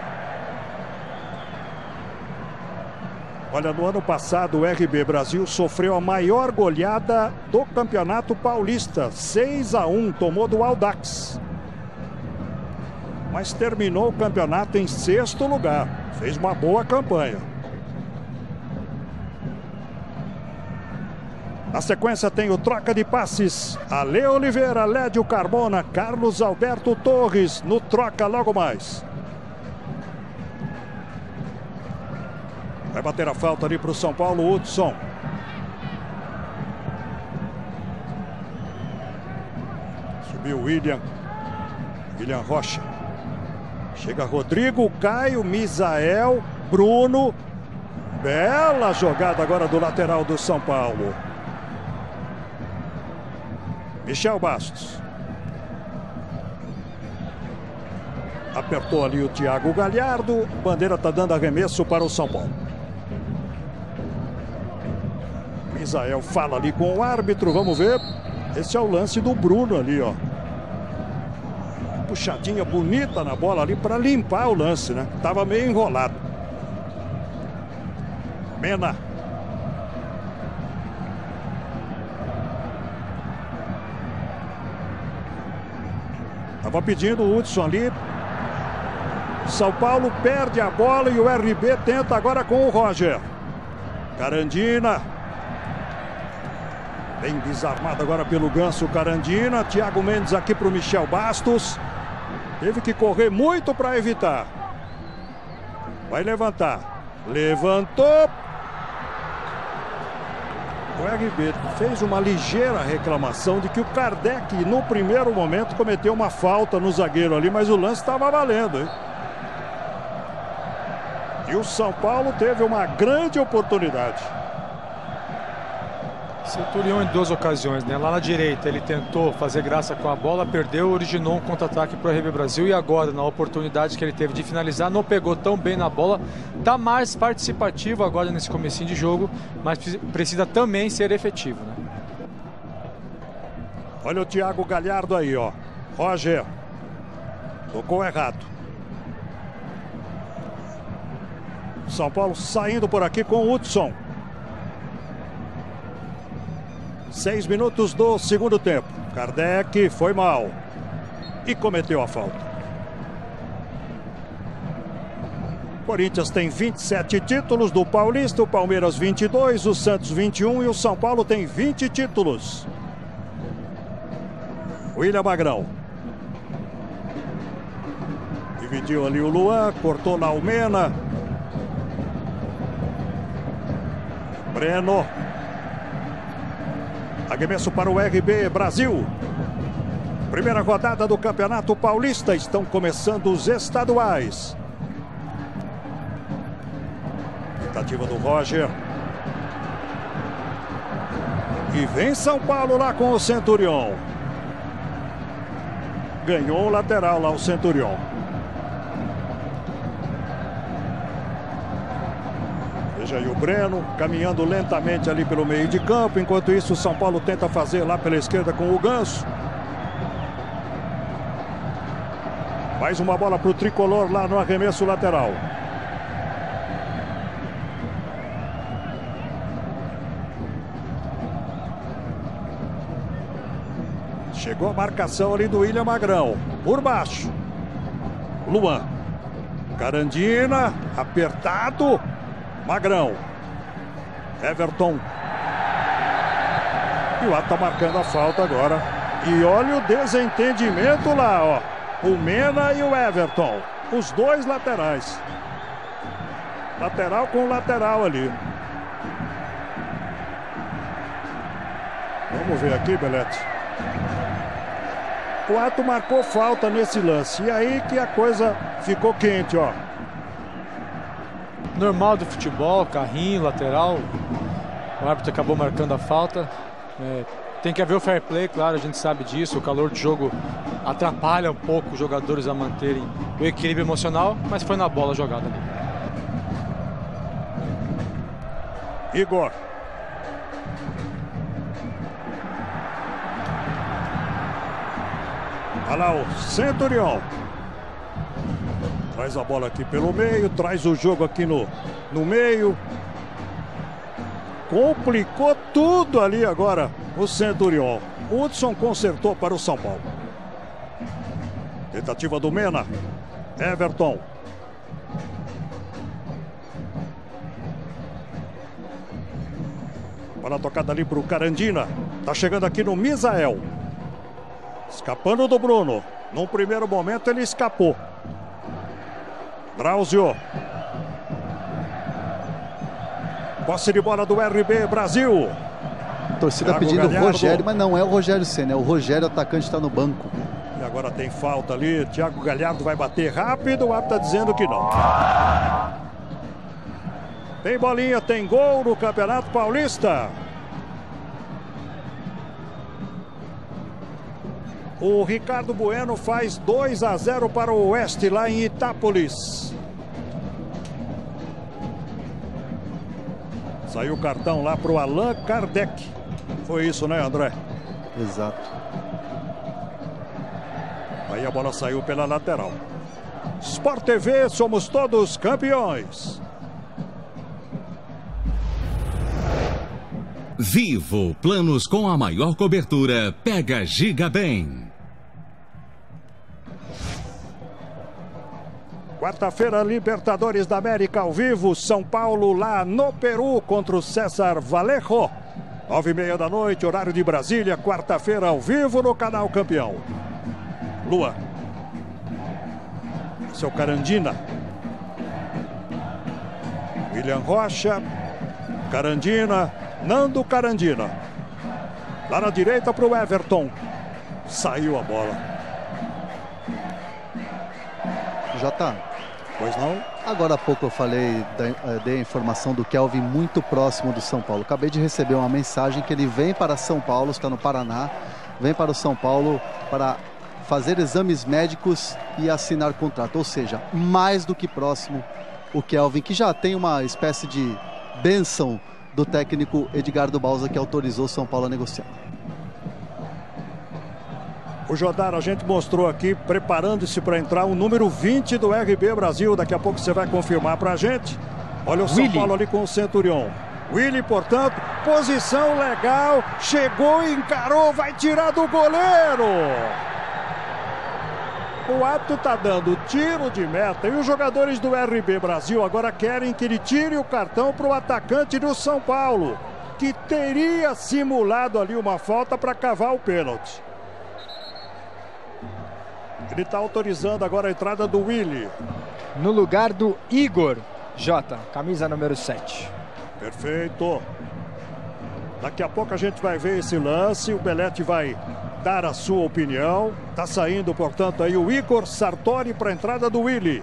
Olha, no ano passado o R B Brasil sofreu a maior goleada do Campeonato Paulista. seis a um, tomou do Audax. Mas terminou o campeonato em sexto lugar. Fez uma boa campanha. Na sequência tem o troca de passes. Ale Oliveira, Lédio Carmona, Carlos Alberto Torres no troca logo mais. Vai bater a falta ali para o São Paulo, Hudson. Subiu o William. William Rocha. Chega Rodrigo, Caio, Misael, Bruno. Bela jogada agora do lateral do São Paulo. Michel Bastos. Apertou ali o Thiago Galhardo. Bandeira está dando arremesso para o São Paulo. Misael fala ali com o árbitro. Vamos ver. Esse é o lance do Bruno ali, ó. Puxadinha bonita na bola ali para limpar o lance, né? Tava meio enrolado. Mena. Tava pedindo o Hudson ali. São Paulo perde a bola e o R B tenta agora com o Roger. Carandina. Bem desarmado agora pelo Ganso, Carandina. Thiago Mendes aqui para o Michel Bastos. Teve que correr muito para evitar. Vai levantar. Levantou. O R B fez uma ligeira reclamação de que o Kardec, no primeiro momento, cometeu uma falta no zagueiro ali, mas o lance estava valendo, hein? E o São Paulo teve uma grande oportunidade. Centurião em duas ocasiões, né? Lá na direita ele tentou fazer graça com a bola, perdeu, originou um contra-ataque para o R B Brasil e agora, na oportunidade que ele teve de finalizar, não pegou tão bem na bola. Tá mais participativo agora nesse comecinho de jogo, mas precisa também ser efetivo, né? Olha o Thiago Galhardo aí, ó. Roger. Tocou errado. São Paulo saindo por aqui com o Hudson. Seis minutos do segundo tempo. Kardec foi mal e cometeu a falta. Corinthians tem vinte e sete títulos do Paulista, o Palmeiras vinte e dois, o Santos vinte e um e o São Paulo tem vinte títulos. William Magrão. Dividiu ali o Luan, cortou na Almena. Breno. Arremesso para o R B Brasil. Primeira rodada do Campeonato Paulista. Estão começando os estaduais. Tentativa do Roger. E vem São Paulo lá com o Centurion. Ganhou o lateral lá o Centurion. Veja aí o Breno caminhando lentamente ali pelo meio de campo. Enquanto isso, o São Paulo tenta fazer lá pela esquerda com o Ganso. Mais uma bola para o tricolor lá no arremesso lateral. Chegou a marcação ali do William Magrão. Por baixo. Luan. Carandina. Apertado. Magrão. Everton. E o Ato tá marcando a falta agora. E olha o desentendimento lá, ó. O Mena e o Everton. Os dois laterais. Lateral com lateral ali. Vamos ver aqui, Belete. O Ato marcou falta nesse lance. E aí que a coisa ficou quente, ó. Normal do futebol, carrinho, lateral. O árbitro acabou marcando a falta. É, tem que haver o fair play, claro, a gente sabe disso. O calor de jogo atrapalha um pouco os jogadores a manterem o equilíbrio emocional, mas foi na bola a jogada ali. Igor. Olha lá o Centurion. Traz a bola aqui pelo meio, traz o jogo aqui no, no meio. Complicou tudo ali agora o Centurion. Hudson consertou para o São Paulo. Tentativa do Mena. Everton. Bola tocada ali para o Carandina. Tá chegando aqui no Misael. Escapando do Bruno. Num primeiro momento ele escapou. Drauzio. Posse de bola do R B Brasil. Torcida Thiago pedindo Galhardo. Rogério, mas não é o Rogério Ceni, é o Rogério, atacante, está no banco. E agora tem falta ali. Thiago Galhardo vai bater rápido. O árbitro está dizendo que não. Tem bolinha, tem gol no Campeonato Paulista. O Ricardo Bueno faz dois a zero para o Oeste lá em Itápolis. Saiu o cartão lá para o Allan Kardec. Foi isso, né, André? Exato. Aí a bola saiu pela lateral. Sport T V, somos todos campeões. Vivo, planos com a maior cobertura. Pega Giga Bem. Quarta-feira, Libertadores da América ao vivo. São Paulo lá no Peru contra o César Vallejo. Nove e meia da noite, horário de Brasília. Quarta-feira ao vivo no canal Campeão. Luan. Seu Carandina. William Rocha. Carandina. Nando Carandina. Lá na direita para o Everton. Saiu a bola. Jota. Pois não? Agora há pouco eu falei, dei a informação do Kelvin muito próximo do São Paulo. Acabei de receber uma mensagem que ele vem para São Paulo, está no Paraná. Vem para o São Paulo para fazer exames médicos e assinar contrato. Ou seja, mais do que próximo o Kelvin, que já tem uma espécie de bênção do técnico Edgardo Bausa, que autorizou o São Paulo a negociar. O Jodar, a gente mostrou aqui, preparando-se para entrar o número vinte do R B Brasil. Daqui a pouco você vai confirmar para a gente. Olha o São Willy. Paulo ali com o Centurion. Willy, portanto, posição legal. Chegou, encarou, vai tirar do goleiro. O árbitro está dando tiro de meta. E os jogadores do R B Brasil agora querem que ele tire o cartão para o atacante do São Paulo, que teria simulado ali uma falta para cavar o pênalti. Ele está autorizando agora a entrada do Willy. No lugar do Igor Jota, camisa número sete. Perfeito. Daqui a pouco a gente vai ver esse lance. O Belete vai dar a sua opinião. Está saindo, portanto, aí o Igor Sartori para a entrada do Willy.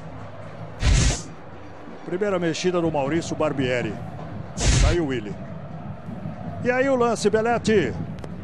Primeira mexida do Maurício Barbieri. Saiu o Willy. E aí o lance, Belete.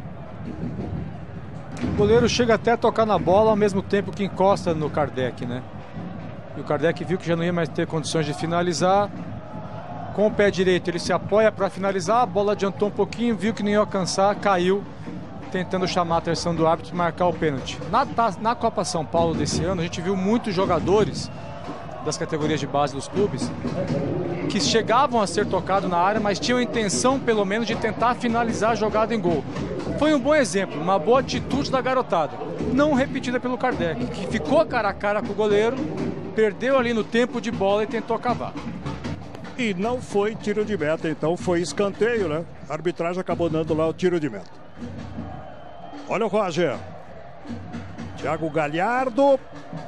O goleiro chega até a tocar na bola ao mesmo tempo que encosta no Kardec, né? E o Kardec viu que já não ia mais ter condições de finalizar. Com o pé direito ele se apoia para finalizar, a bola adiantou um pouquinho, viu que não ia alcançar, caiu, tentando chamar a atenção do árbitro e marcar o pênalti. Na, na Copa São Paulo desse ano, a gente viu muitos jogadores das categorias de base dos clubes que chegavam a ser tocados na área, mas tinham a intenção, pelo menos, de tentar finalizar a jogada em gol. Foi um bom exemplo, uma boa atitude da garotada, não repetida pelo Kardec, que ficou cara a cara com o goleiro, perdeu ali no tempo de bola e tentou cavar. E não foi tiro de meta, então foi escanteio, né? A arbitragem acabou dando lá o tiro de meta. Olha o Roger. Thiago Galhardo.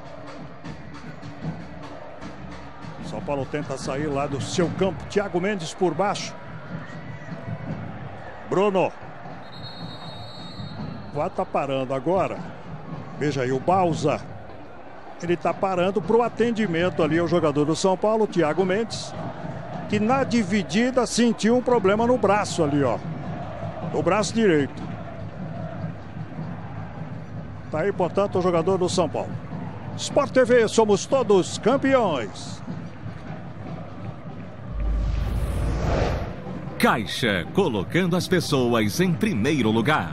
São Paulo tenta sair lá do seu campo. Thiago Mendes por baixo. Bruno. O tá parando agora. Veja aí o Bausa. Ele tá parando para o atendimento ali ao jogador do São Paulo, Thiago Mendes, que na dividida sentiu um problema no braço ali, ó. No braço direito. Tá aí, portanto, o jogador do São Paulo. Sport T V, somos todos campeões. Caixa, colocando as pessoas em primeiro lugar.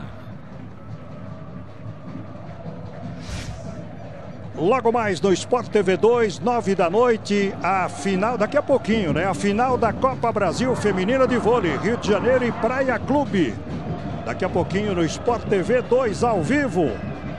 Logo mais no Sport T V dois, nove da noite, a final, daqui a pouquinho, né? A final da Copa Brasil Feminina de Vôlei, Rio de Janeiro e Praia Clube. Daqui a pouquinho no Sport T V dois, ao vivo.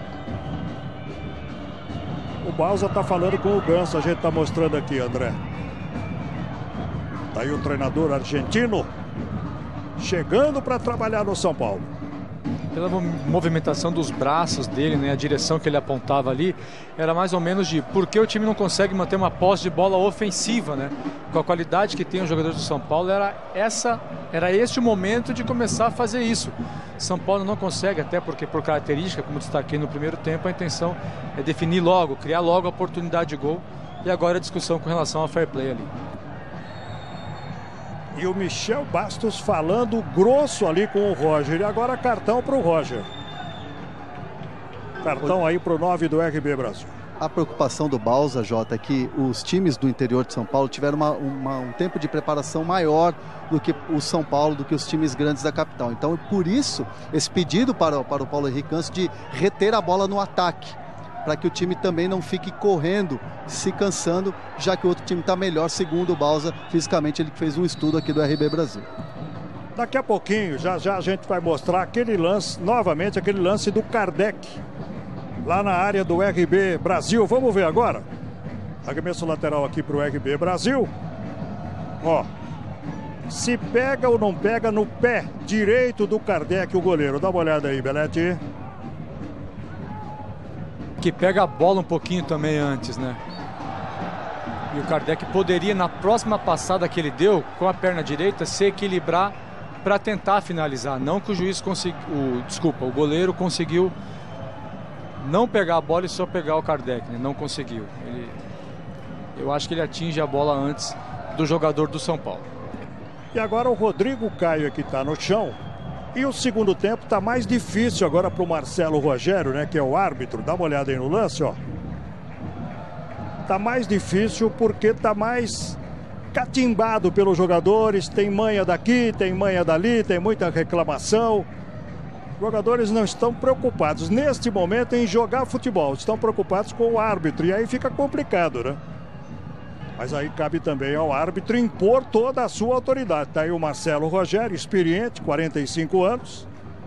O Bausa tá falando com o Ganso, a gente tá mostrando aqui, André. Tá aí o treinador argentino, chegando para trabalhar no São Paulo. Pela movimentação dos braços dele, né, a direção que ele apontava ali, era mais ou menos de por que o time não consegue manter uma posse de bola ofensiva, né? Com a qualidade que tem os jogadores do São Paulo, era, essa, era este o momento de começar a fazer isso. São Paulo não consegue, até porque por característica, como destaquei no primeiro tempo, a intenção é definir logo, criar logo a oportunidade de gol. E agora a discussão com relação ao fair play ali. E o Michel Bastos falando grosso ali com o Roger. E agora cartão para o Roger. Cartão aí para o nove do R B Brasil. A preocupação do Bausa, Jota, é que os times do interior de São Paulo tiveram uma, uma, um tempo de preparação maior do que o São Paulo, do que os times grandes da capital. Então, por isso, esse pedido para, para o Paulo Henrique Ganso de reter a bola no ataque, para que o time também não fique correndo, se cansando, já que o outro time está melhor, segundo o Bausa, fisicamente ele fez um estudo aqui do R B Brasil. Daqui a pouquinho, já já a gente vai mostrar aquele lance, novamente aquele lance do Kardec, lá na área do R B Brasil. Vamos ver agora. Arremesso lateral aqui para o R B Brasil. Ó, se pega ou não pega no pé direito do Kardec, o goleiro. Dá uma olhada aí, Belete. Que pega a bola um pouquinho também antes, né? E o Kardec poderia, na próxima passada que ele deu, com a perna direita, se equilibrar para tentar finalizar. Não que o juiz conseguiu, desculpa, o goleiro conseguiu não pegar a bola e só pegar o Kardec, né? Não conseguiu. Ele, eu acho que ele atinge a bola antes do jogador do São Paulo. E agora o Rodrigo Caio aqui está no chão. E o segundo tempo está mais difícil agora para o Marcelo Rogério, né? Que é o árbitro. Dá uma olhada aí no lance, ó. Tá mais difícil porque tá mais catimbado pelos jogadores. Tem manha daqui, tem manha dali, tem muita reclamação. Os jogadores não estão preocupados neste momento em jogar futebol. Estão preocupados com o árbitro. E aí fica complicado, né? Mas aí cabe também ao árbitro impor toda a sua autoridade. Tá aí o Marcelo Rogério, experiente, quarenta e cinco anos.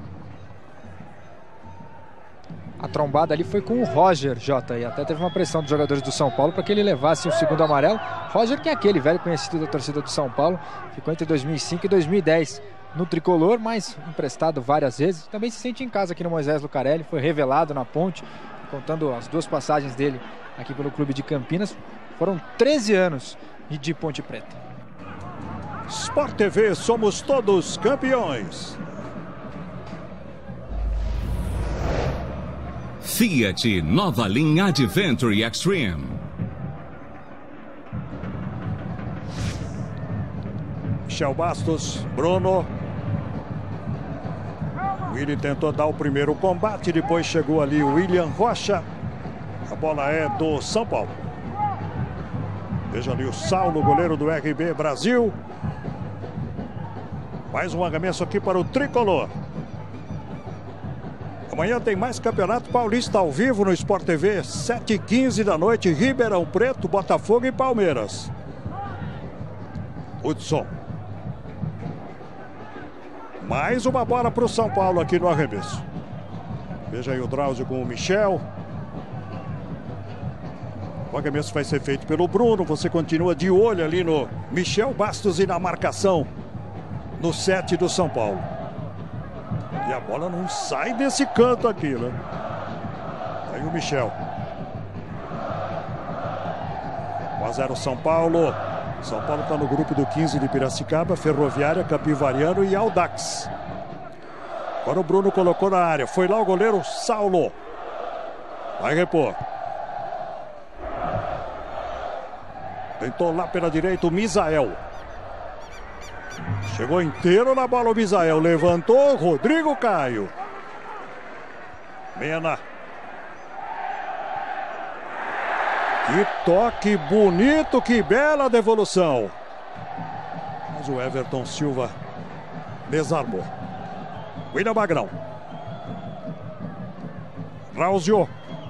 A trombada ali foi com o Roger, Jota, e até teve uma pressão dos jogadores do São Paulo para que ele levasse o segundo amarelo. Roger, que é aquele velho conhecido da torcida do São Paulo, ficou entre dois mil e cinco e dois mil e dez no tricolor, mas emprestado várias vezes. Também se sente em casa aqui no Moisés Lucarelli, foi revelado na Ponte, contando as duas passagens dele aqui pelo clube de Campinas. Foram treze anos de Ponte Preta. Sport T V, somos todos campeões. Fiat, nova linha Adventure Extreme. Michel Bastos, Bruno. William tentou dar o primeiro combate, depois chegou ali o William Rocha. A bola é do São Paulo. Veja ali o Saulo, goleiro do R B Brasil. Mais um arremesso aqui para o tricolor. Amanhã tem mais Campeonato Paulista ao vivo no Sport T V, sete e quinze da noite, Ribeirão Preto, Botafogo e Palmeiras. Hudson. Mais uma bola para o São Paulo aqui no arremesso. Veja aí o Drauzio com o Michel. O arremesso vai ser feito pelo Bruno. Você continua de olho ali no Michel Bastos e na marcação no set do São Paulo. E a bola não sai desse canto aqui, né? Aí o Michel. um a zero São Paulo. São Paulo está no grupo do quinze de Piracicaba, Ferroviária, Capivariano e Audax. Agora o Bruno colocou na área. Foi lá o goleiro Saulo. Vai repor. Tentou lá pela direita o Misael. Chegou inteiro na bola o Misael. Levantou Rodrigo Caio. Mena. Que toque bonito, que bela devolução. Mas o Everton Silva desarmou. William Magrão. Drauzio.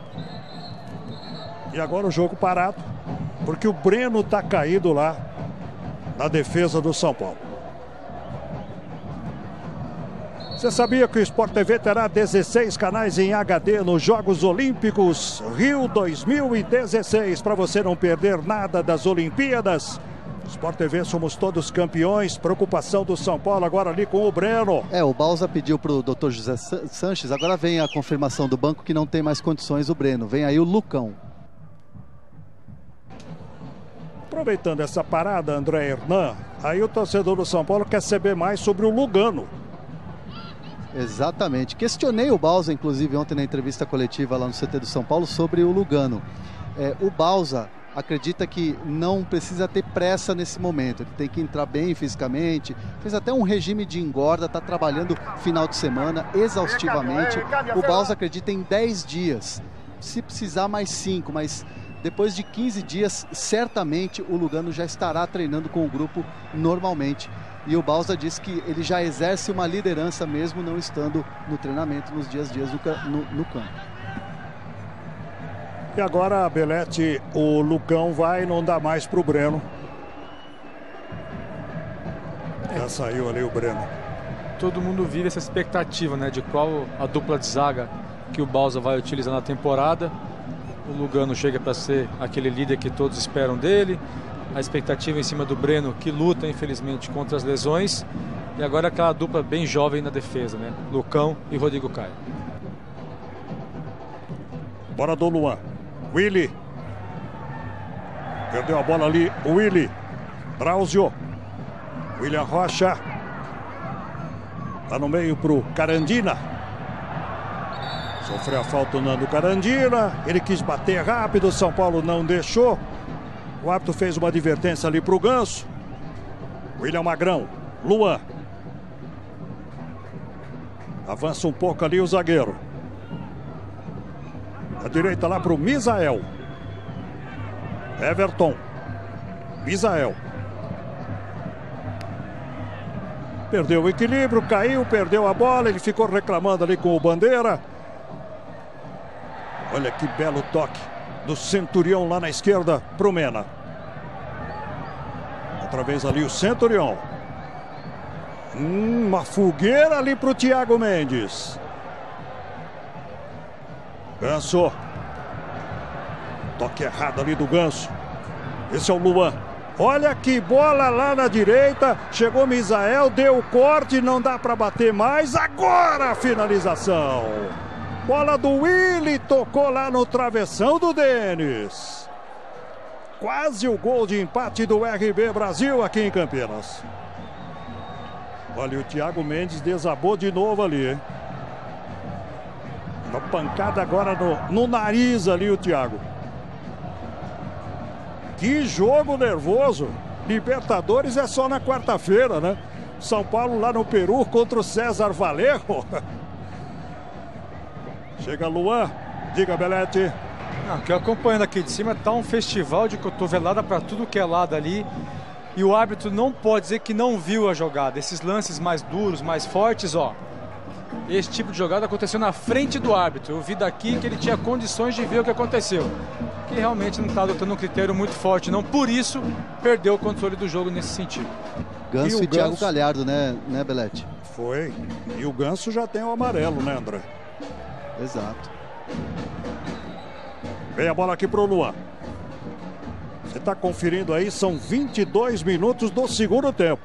E agora o jogo parado, porque o Breno está caído lá na defesa do São Paulo. Você sabia que o Sport T V terá dezesseis canais em H D nos Jogos Olímpicos Rio dois mil e dezesseis? Para você não perder nada das Olimpíadas. Sport T V, somos todos campeões. Preocupação do São Paulo agora ali com o Breno. É, o Bausa pediu para o doutor José Sanches. Agora vem a confirmação do banco que não tem mais condições o Breno. Vem aí o Lucão. Aproveitando essa parada, André Hernan, aí o torcedor do São Paulo quer saber mais sobre o Lugano. Exatamente. Questionei o Bausa, inclusive, ontem na entrevista coletiva lá no C T do São Paulo sobre o Lugano. É, o Bausa acredita que não precisa ter pressa nesse momento. Ele tem que entrar bem fisicamente. Fez até um regime de engorda, está trabalhando final de semana exaustivamente. O Bausa acredita em dez dias. Se precisar, mais cinco, mas depois de quinze dias, certamente o Lugano já estará treinando com o grupo normalmente. E o Bausa disse que ele já exerce uma liderança mesmo não estando no treinamento nos dias a dias no, no campo. E agora, Belete, o Lucão vai, não dá mais para o Breno. Já saiu ali o Breno. Todo mundo vive essa expectativa, né, de qual a dupla de zaga que o Bausa vai utilizar na temporada. O Lugano chega para ser aquele líder que todos esperam dele. A expectativa em cima do Breno, que luta, infelizmente, contra as lesões. E agora aquela dupla bem jovem na defesa, né? Lucão e Rodrigo Caio. Bora do Luan. Willy. Perdeu a bola ali. O Willy. Drauzio. William Rocha. Tá no meio pro Carandina. Sofreu a falta o Nando Carandina. Ele quis bater rápido. O São Paulo não deixou. O árbitro fez uma advertência ali para o Ganso. William Magrão. Luan. Avança um pouco ali o zagueiro. A direita lá para o Misael. Everton. Misael. Perdeu o equilíbrio, caiu, perdeu a bola. Ele ficou reclamando ali com o Bandeira. Olha que belo toque do Centurião lá na esquerda pro Mena. Outra vez ali o Centurião. Hum, uma fogueira ali pro Thiago Mendes. Ganso. Toque errado ali do Ganso. Esse é o Luan. Olha que bola lá na direita. Chegou Misael, deu o corte, não dá para bater mais. Agora a finalização. Bola do Willy, tocou lá no travessão do Denis. Quase o gol de empate do R B Brasil aqui em Campinas. Olha, o Thiago Mendes desabou de novo ali, hein? Uma pancada agora no, no nariz ali o Thiago. Que jogo nervoso. Libertadores é só na quarta-feira, né? São Paulo lá no Peru contra o César Valerro. Chega Luan, diga Belete. Não, que eu acompanhando aqui de cima, tá um festival de cotovelada para tudo que é lado ali. E o árbitro não pode dizer que não viu a jogada. Esses lances mais duros, mais fortes, ó. Esse tipo de jogada aconteceu na frente do árbitro. Eu vi daqui que ele tinha condições de ver o que aconteceu. Que realmente não está adotando um critério muito forte, não. Por isso, perdeu o controle do jogo nesse sentido. Ganso e, e Thiago Ganso... Galhardo, né, né, Belete? Foi. E o Ganso já tem o amarelo, né, André? Exato. Vem a bola aqui pro Luan. Você está conferindo aí, são vinte e dois minutos do segundo tempo.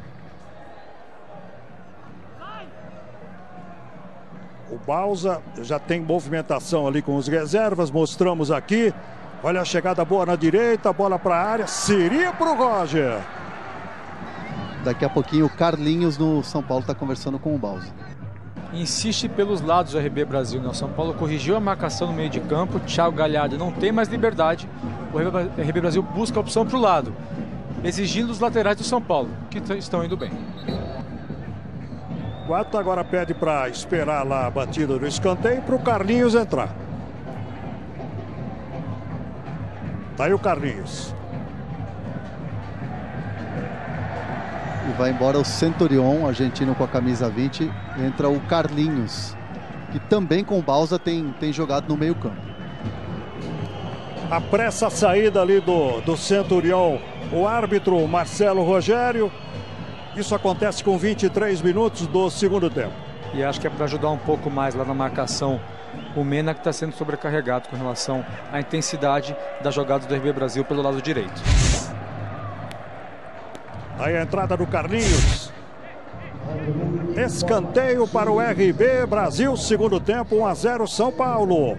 O Bausa já tem movimentação ali com os reservas, mostramos aqui. Olha a chegada boa na direita, bola para a área, seria para o Roger. Daqui a pouquinho o Carlinhos no São Paulo está conversando com o Bausa. Insiste pelos lados do R B Brasil, né? O São Paulo corrigiu a marcação no meio de campo, Thiago Galhardo não tem mais liberdade, o R B Brasil busca a opção para o lado, exigindo os laterais do São Paulo, que estão indo bem. Quatro agora pede para esperar lá a batida do escanteio para o Carlinhos entrar. Tá aí o Carlinhos. E vai embora o Centurion, argentino com a camisa vinte. Entra o Carlinhos, que também com o Bausa tem, tem jogado no meio campo. Apressa a saída ali do, do Centurion o árbitro Marcelo Rogério. Isso acontece com vinte e três minutos do segundo tempo. E acho que é para ajudar um pouco mais lá na marcação o Mena, que está sendo sobrecarregado com relação à intensidade das jogadas do R B Brasil pelo lado direito. Aí a entrada do Carlinhos. Escanteio para o R B Brasil, segundo tempo, um a zero São Paulo.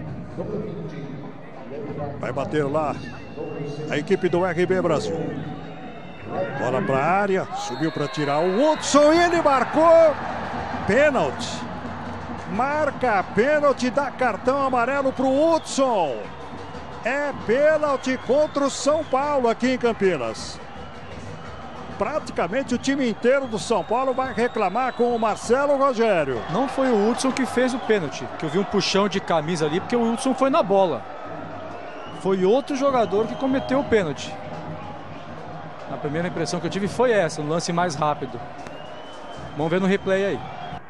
Vai bater lá a equipe do R B Brasil. Bola para a área, subiu para tirar o Hudson e ele marcou pênalti. Marca pênalti, dá cartão amarelo para o Hudson. É pênalti contra o São Paulo aqui em Campinas. Praticamente o time inteiro do São Paulo vai reclamar com o Marcelo Rogério. Não foi o Hudson que fez o pênalti, que eu vi um puxão de camisa ali, porque o Hudson foi na bola. Foi outro jogador que cometeu o pênalti. A primeira impressão que eu tive foi essa, um lance mais rápido. Vamos ver no replay aí.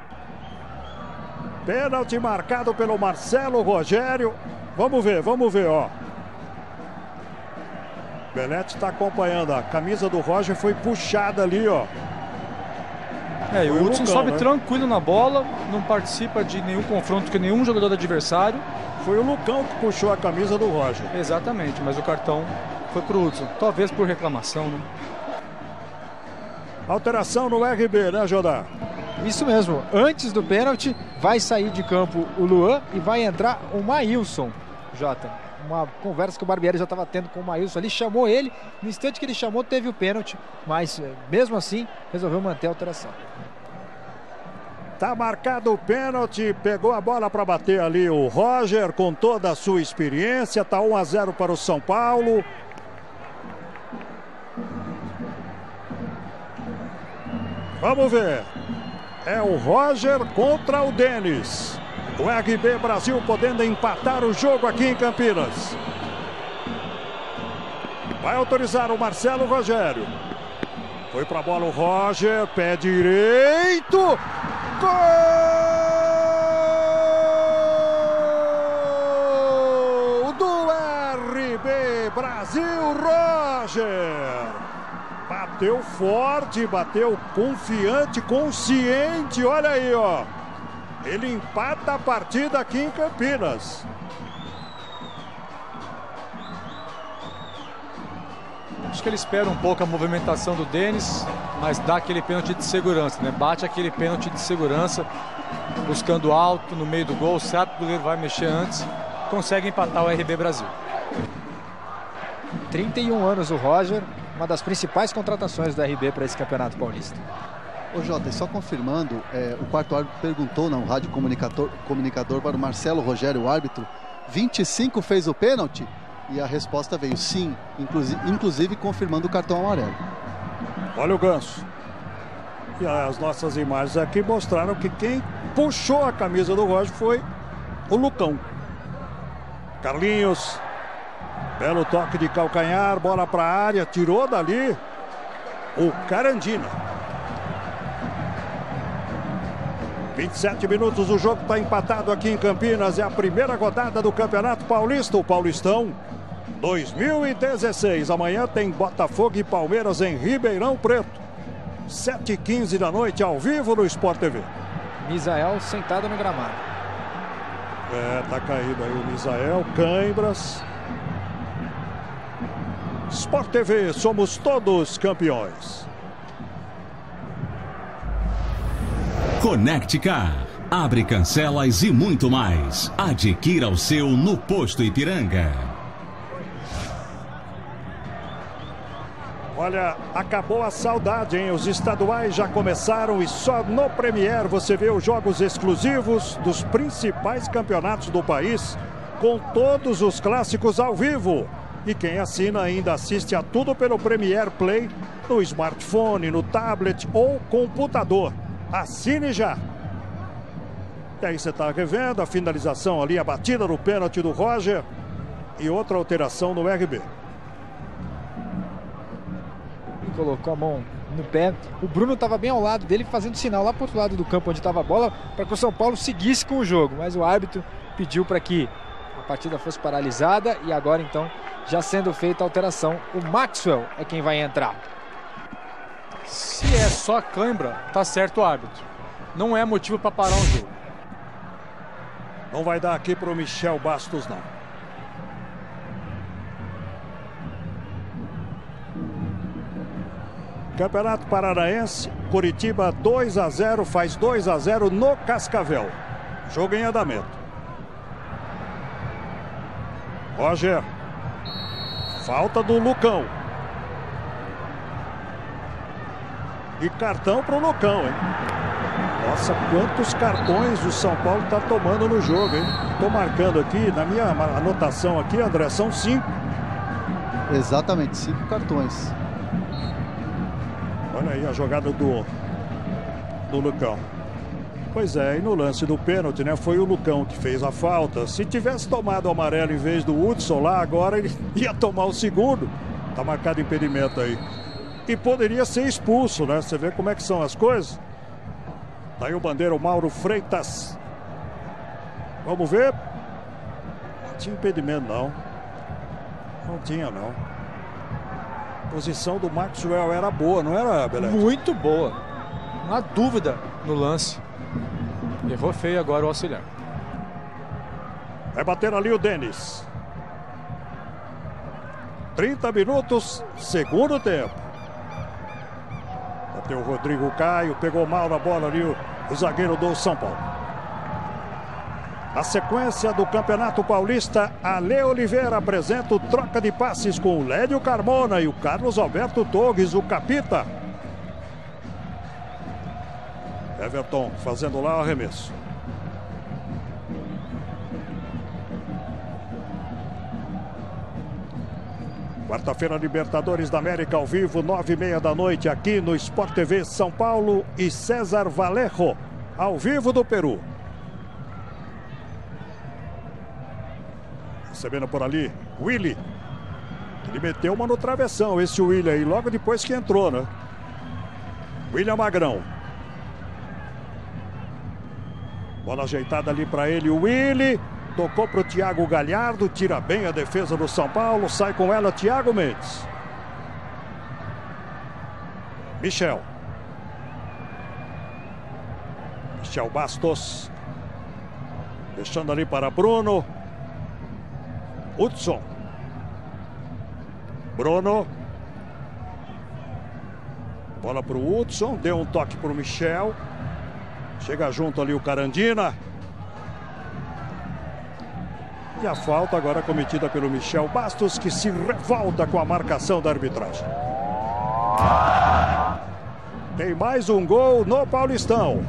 Pênalti marcado pelo Marcelo Rogério. Vamos ver, vamos ver, ó. Belete está acompanhando. A camisa do Roger foi puxada ali, ó. É, e o Hudson Lucão, sobe né? tranquilo na bola, não participa de nenhum confronto com nenhum jogador do adversário. Foi o Lucão que puxou a camisa do Roger. Exatamente, mas o cartão foi pro Hudson. Talvez por reclamação, né? Alteração no R B, né, Jodar? Isso mesmo. Antes do pênalti, vai sair de campo o Luan e vai entrar o Maílson, Jota. Uma conversa que o Barbieri já estava tendo com o Maílson ali, chamou ele. No instante que ele chamou, teve o pênalti, mas mesmo assim, resolveu manter a alteração. Tá marcado o pênalti, pegou a bola para bater ali o Roger com toda a sua experiência. Tá um a zero para o São Paulo. Vamos ver. É o Roger contra o Denis. O R B Brasil podendo empatar o jogo aqui em Campinas. Vai autorizar o Marcelo Rogério. Foi para a bola o Roger, pé direito. Gol do R B Brasil, Roger. Bateu forte, bateu confiante, consciente. Olha aí, ó. Ele empata a partida aqui em Campinas. Acho que ele espera um pouco a movimentação do Denis, mas dá aquele pênalti de segurança, né? Bate aquele pênalti de segurança, buscando alto no meio do gol, sabe que o goleiro vai mexer antes, consegue empatar o R B Brasil. trinta e um anos o Roger, uma das principais contratações do R B para esse Campeonato Paulista. Ô Jota, e só confirmando, é, o quarto árbitro perguntou no rádio comunicador, comunicador para o Marcelo Rogério, o árbitro, vinte e cinco fez o pênalti? E a resposta veio sim, inclusive, inclusive confirmando o cartão amarelo. Olha o Ganso. E as nossas imagens aqui mostraram que quem puxou a camisa do Roger foi o Lucão. Carlinhos. Belo toque de calcanhar, bola para a área, tirou dali. o Carandina. vinte e sete minutos, o jogo está empatado aqui em Campinas. É a primeira rodada do Campeonato Paulista, o Paulistão dois mil e dezesseis. Amanhã tem Botafogo e Palmeiras em Ribeirão Preto. sete e quinze da noite, ao vivo no Sport T V. Misael sentado no gramado. É, tá caído aí o Misael, cãibras. Sport T V, somos todos campeões. Conecte Car. Abre cancelas e muito mais. Adquira o seu no Posto Ipiranga. Olha, acabou a saudade, hein? Os estaduais já começaram e só no Premier você vê os jogos exclusivos dos principais campeonatos do país, com todos os clássicos ao vivo. E quem assina ainda assiste a tudo pelo Premier Play, no smartphone, no tablet ou computador. Assine já! E aí você está revendo a finalização ali, a batida no pênalti do Roger e outra alteração no R B. Colocou a mão no pé. O Bruno estava bem ao lado dele, fazendo sinal lá para o outro lado do campo onde estava a bola, para que o São Paulo seguisse com o jogo. Mas o árbitro pediu para que a partida fosse paralisada e agora então, já sendo feita a alteração, o Maxwell é quem vai entrar. Se é só cãibra, tá certo o árbitro. Não é motivo para parar um jogo. Não vai dar aqui para o Michel Bastos, não. Campeonato Paranaense, Curitiba dois a zero, faz dois a zero no Cascavel. Jogo em andamento. Roger. Falta do Lucão. E cartão para o Lucão, hein? Nossa, quantos cartões o São Paulo está tomando no jogo, hein? Estou marcando aqui, na minha anotação aqui, André, são cinco. Exatamente, cinco cartões. Olha aí a jogada do, do Lucão. Pois é, e no lance do pênalti, né? Foi o Lucão que fez a falta. Se tivesse tomado o amarelo em vez do Hudson lá, agora ele ia tomar o segundo. Tá marcado impedimento aí. E poderia ser expulso, né? Você vê como é que são as coisas. Tá aí o bandeira, o Mauro Freitas. Vamos ver. Não tinha impedimento, não. Não tinha, não. A posição do Maxwell era boa, não era, Belete? Muito boa. Não há dúvida no lance. Errou feio agora o auxiliar. Vai bater ali o Denis. trinta minutos, segundo tempo. Bateu o Rodrigo Caio, pegou mal na bola ali o, o zagueiro do São Paulo. A sequência do Campeonato Paulista, Ale Oliveira apresenta o troca de passes com o Lédio Carmona e o Carlos Alberto Torres, o capita. Everton fazendo lá o arremesso. Quarta-feira, Libertadores da América ao vivo, nove e meia da noite, aqui no Sport T V São Paulo e César Vallejo, ao vivo do Peru. Recebendo por ali, Willy. Ele meteu uma no travessão, esse Willy aí, logo depois que entrou, né? William Magrão. Bola ajeitada ali para ele, o Willy. Tocou para o Thiago Galhardo, tira bem a defesa do São Paulo, sai com ela Thiago Mendes. Michel. Michel Bastos. Deixando ali para Bruno. Hudson. Bruno. Bola para o Hudson, deu um toque para o Michel. Chega junto ali o Carandina. E a falta agora cometida pelo Michel Bastos, que se revolta com a marcação da arbitragem. Tem mais um gol no Paulistão.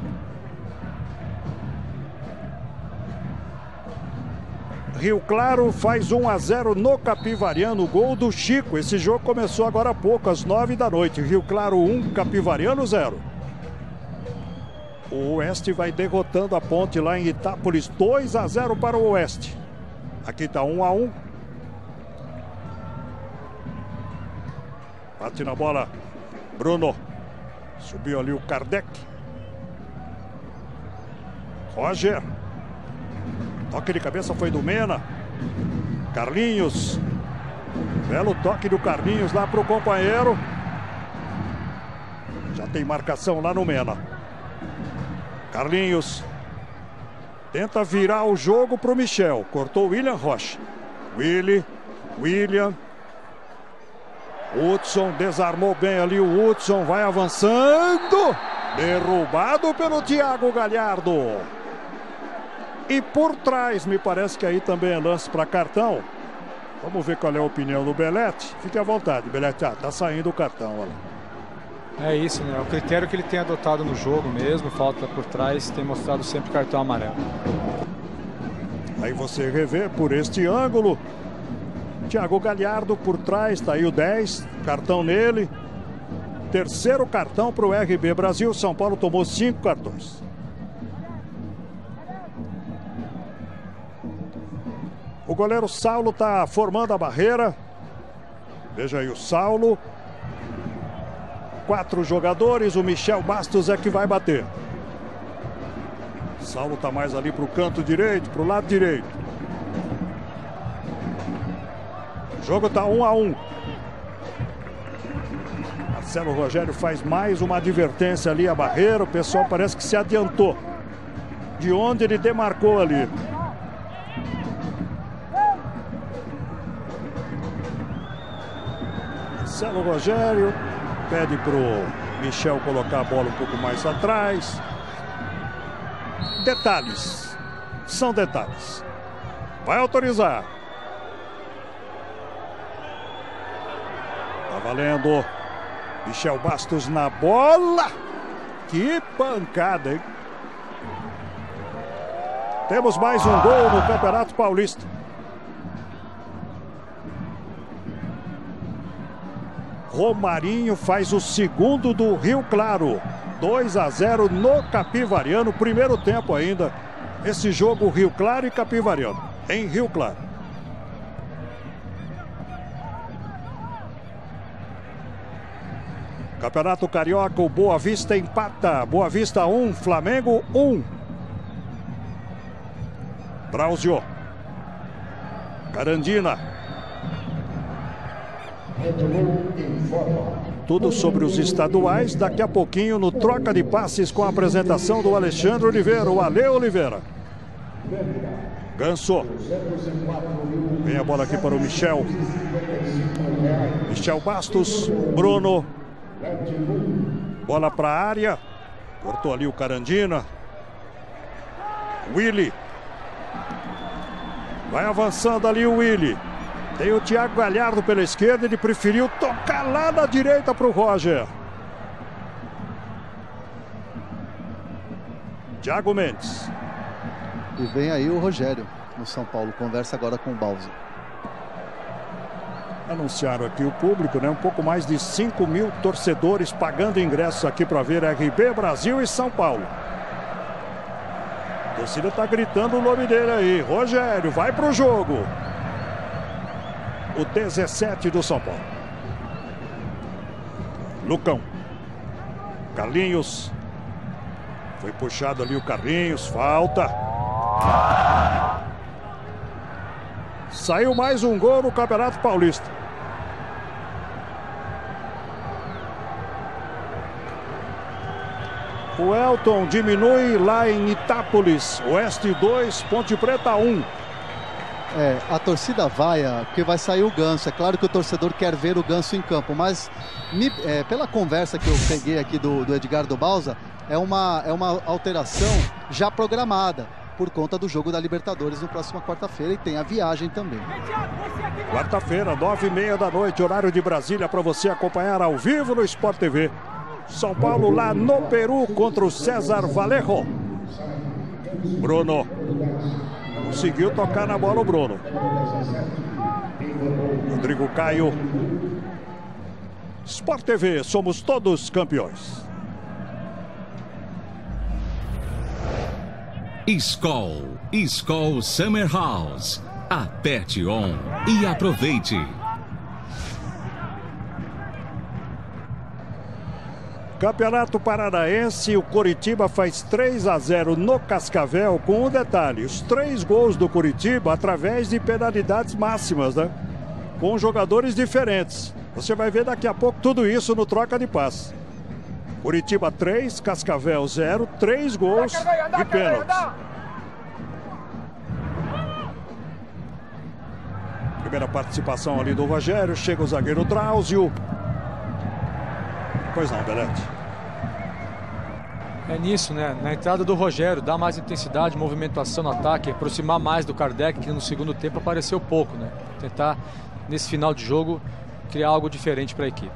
Rio Claro faz um a zero no Capivariano, gol do Chico. Esse jogo começou agora há pouco, às nove da noite. Rio Claro um, Capivariano zero. O Oeste vai derrotando a Ponte lá em Itápolis, dois a zero para o Oeste. Aqui está um a um. Bate na bola Bruno. Subiu ali o Kardec. Roger. Toque de cabeça foi do Mena. Carlinhos. Belo toque do Carlinhos lá para o companheiro. Já tem marcação lá no Mena. Carlinhos. Tenta virar o jogo para o Michel. Cortou o William Rocha. Willy. William. Hudson desarmou bem ali o Hudson. Vai avançando. Derrubado pelo Thiago Galhardo. E por trás, me parece que aí também é lance para cartão. Vamos ver qual é a opinião do Belletti. Fique à vontade, Belletti. Ah, tá saindo o cartão, olha. É isso, né? O critério que ele tem adotado no jogo mesmo, falta por trás, tem mostrado sempre cartão amarelo. Aí você revê por este ângulo. Thiago Galhardo por trás, tá aí o dez, cartão nele. Terceiro cartão para o R B Brasil. São Paulo tomou cinco cartões. O goleiro Saulo está formando a barreira. Veja aí o Saulo. Quatro jogadores, o Michel Bastos é que vai bater. Saulo está mais ali para o canto direito, para o lado direito. O jogo está um a um. Marcelo Rogério faz mais uma advertência ali à barreira. O pessoal parece que se adiantou de onde ele demarcou ali. Marcelo Rogério pede pro Michel colocar a bola um pouco mais atrás. Detalhes. São detalhes. Vai autorizar. Tá valendo. Michel Bastos na bola. Que pancada, hein? Temos mais um gol no Campeonato Paulista. Romarinho faz o segundo do Rio Claro. dois a zero no Capivariano. Primeiro tempo ainda. Esse jogo Rio Claro e Capivariano. Em Rio Claro. Campeonato Carioca, o Boa Vista empata. Boa Vista um, Flamengo um. Drauzio. Carandina. Tudo sobre os estaduais, daqui a pouquinho no Troca de Passes com a apresentação do Alexandre Oliveira, o Ale Oliveira. Ganso. Vem a bola aqui para o Michel. Michel Bastos, Bruno. Bola para a área. Cortou ali o Carandina. Willy. Vai avançando ali o Willy. Tem o Thiago Galhardo pela esquerda, ele preferiu tocar lá na direita para o Roger. Thiago Mendes. E vem aí o Rogério no São Paulo, conversa agora com o Balsa. Anunciaram aqui o público, né? Um pouco mais de cinco mil torcedores pagando ingressos aqui para ver R B Brasil e São Paulo. A torcida está gritando o nome dele aí. Rogério, vai pro jogo. O dezessete do São Paulo. Lucão. Carlinhos. Foi puxado ali o Carlinhos. Falta. Saiu mais um gol no Campeonato Paulista. O Elton diminui lá em Itápolis. Oeste dois, Ponte Preta um. É, a torcida vaia, porque vai sair o Ganso. É claro que o torcedor quer ver o Ganso em campo, mas me, é, pela conversa que eu peguei aqui do, do Edgardo Balsa, é uma, é uma alteração já programada por conta do jogo da Libertadores na próxima quarta-feira, e tem a viagem também. Quarta-feira, nove e meia da noite, horário de Brasília, para você acompanhar ao vivo no Sport T V. São Paulo lá no Peru contra o César Vallejo. Bruno. Conseguiu tocar na bola o Bruno. Rodrigo Caio. Sport T V, somos todos campeões. Skol, Skol Summer House. Aperte on e aproveite. Campeonato Paranaense, o Coritiba faz três a zero no Cascavel, com um detalhe: os três gols do Coritiba através de penalidades máximas, né? Com jogadores diferentes. Você vai ver daqui a pouco tudo isso no troca de passe. Coritiba três, Cascavel zero, três gols de pênaltis. Primeira participação ali do Rogério, chega o zagueiro Drauzio. Pois não, Belete. É nisso, né? Na entrada do Rogério, dá mais intensidade, movimentação no ataque, aproximar mais do Kardec, que no segundo tempo apareceu pouco, né? Tentar, nesse final de jogo, criar algo diferente para a equipe.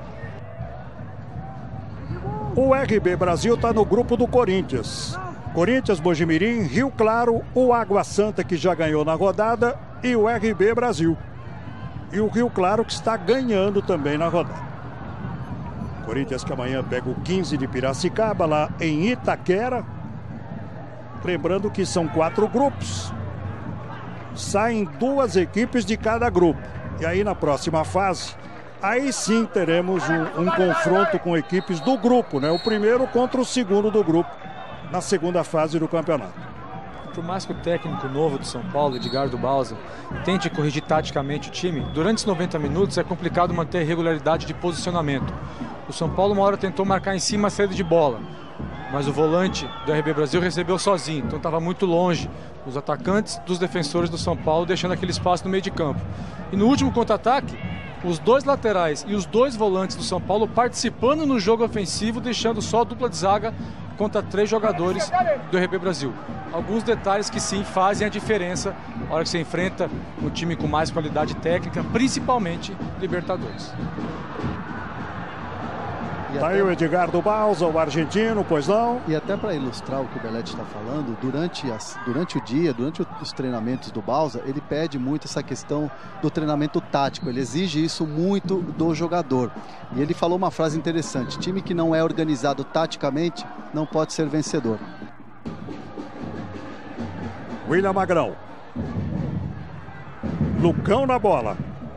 O R B Brasil está no grupo do Corinthians. Corinthians, Mojimirim, Rio Claro, o Água Santa, que já ganhou na rodada, e o R B Brasil. E o Rio Claro, que está ganhando também na rodada. Corinthians que amanhã pega o quinze de Piracicaba, lá em Itaquera. Lembrando que são quatro grupos. Saem duas equipes de cada grupo. E aí na próxima fase, aí sim teremos um, um confronto com equipes do grupo, né? O primeiro contra o segundo do grupo, na segunda fase do campeonato. Por mais que o técnico novo do São Paulo, Edgardo Bausa, tente corrigir taticamente o time, durante os noventa minutos é complicado manter a regularidade de posicionamento. O São Paulo uma hora tentou marcar em cima a saída de bola, mas o volante do R B Brasil recebeu sozinho, então estava muito longe os atacantes dos defensores do São Paulo, deixando aquele espaço no meio de campo. E no último contra-ataque, os dois laterais e os dois volantes do São Paulo participando no jogo ofensivo, deixando só a dupla de zaga contra três jogadores do R B Brasil. Alguns detalhes que sim fazem a diferença na hora que você enfrenta um time com mais qualidade técnica, principalmente Libertadores. Tá aí o Edgardo Bausa, o argentino, pois não? E até para ilustrar o que o Belete está falando, durante, as, durante o dia, durante os treinamentos do Bausa, ele pede muito essa questão do treinamento tático, ele exige isso muito do jogador. E ele falou uma frase interessante: time que não é organizado taticamente não pode ser vencedor. William Magrão. Lucão na bola.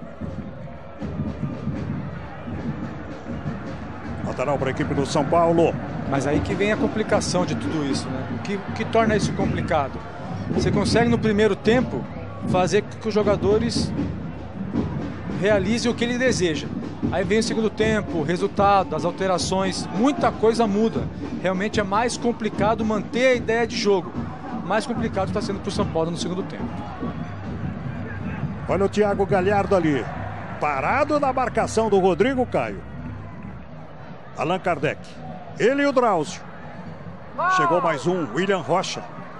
Lateral para a equipe do São Paulo. Mas aí que vem a complicação de tudo isso, né? O que, o que torna isso complicado? Você consegue no primeiro tempo fazer com que os jogadores realizem o que ele deseja. Aí vem o segundo tempo, o resultado, as alterações, muita coisa muda. Realmente é mais complicado manter a ideia de jogo. Mais complicado está sendo para o São Paulo no segundo tempo. Olha o Thiago Galhardo ali, parado na marcação do Rodrigo Caio. Allan Kardec, ele e o Drauzio. Chegou mais um, William Rocha.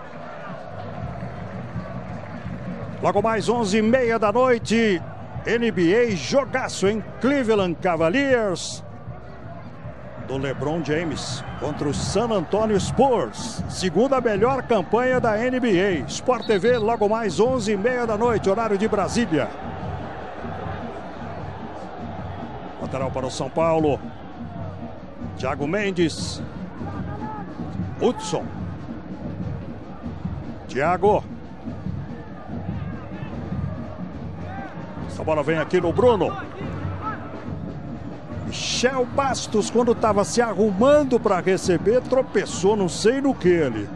Logo mais onze e meia da noite, N B A, jogaço em Cleveland Cavaliers, do LeBron James contra o San Antonio Spurs. Segunda melhor campanha da N B A. Sport T V, logo mais onze e meia da noite, horário de Brasília. Lateral para o São Paulo. Thiago Mendes. Hudson. Thiago. Essa bola vem aqui no Bruno. Michel Bastos, quando estava se arrumando para receber, tropeçou, não sei no que ali.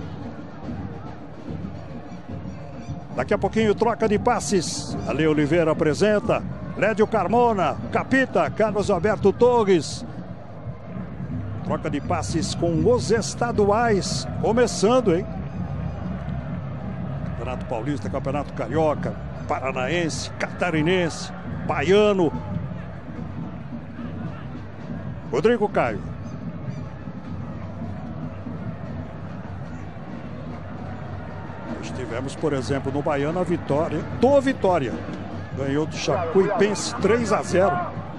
Daqui a pouquinho, troca de passes. Ale Oliveira apresenta. Lédio Carmona, Capita, Carlos Alberto Torres. Troca de passes com os estaduais. Começando, hein? Campeonato Paulista, Campeonato Carioca, Paranaense, Catarinense, Baiano. Rodrigo Caio. Estivemos, por exemplo, no Baiano, a vitória do Vitória. Ganhou do Chacuipense três a zero.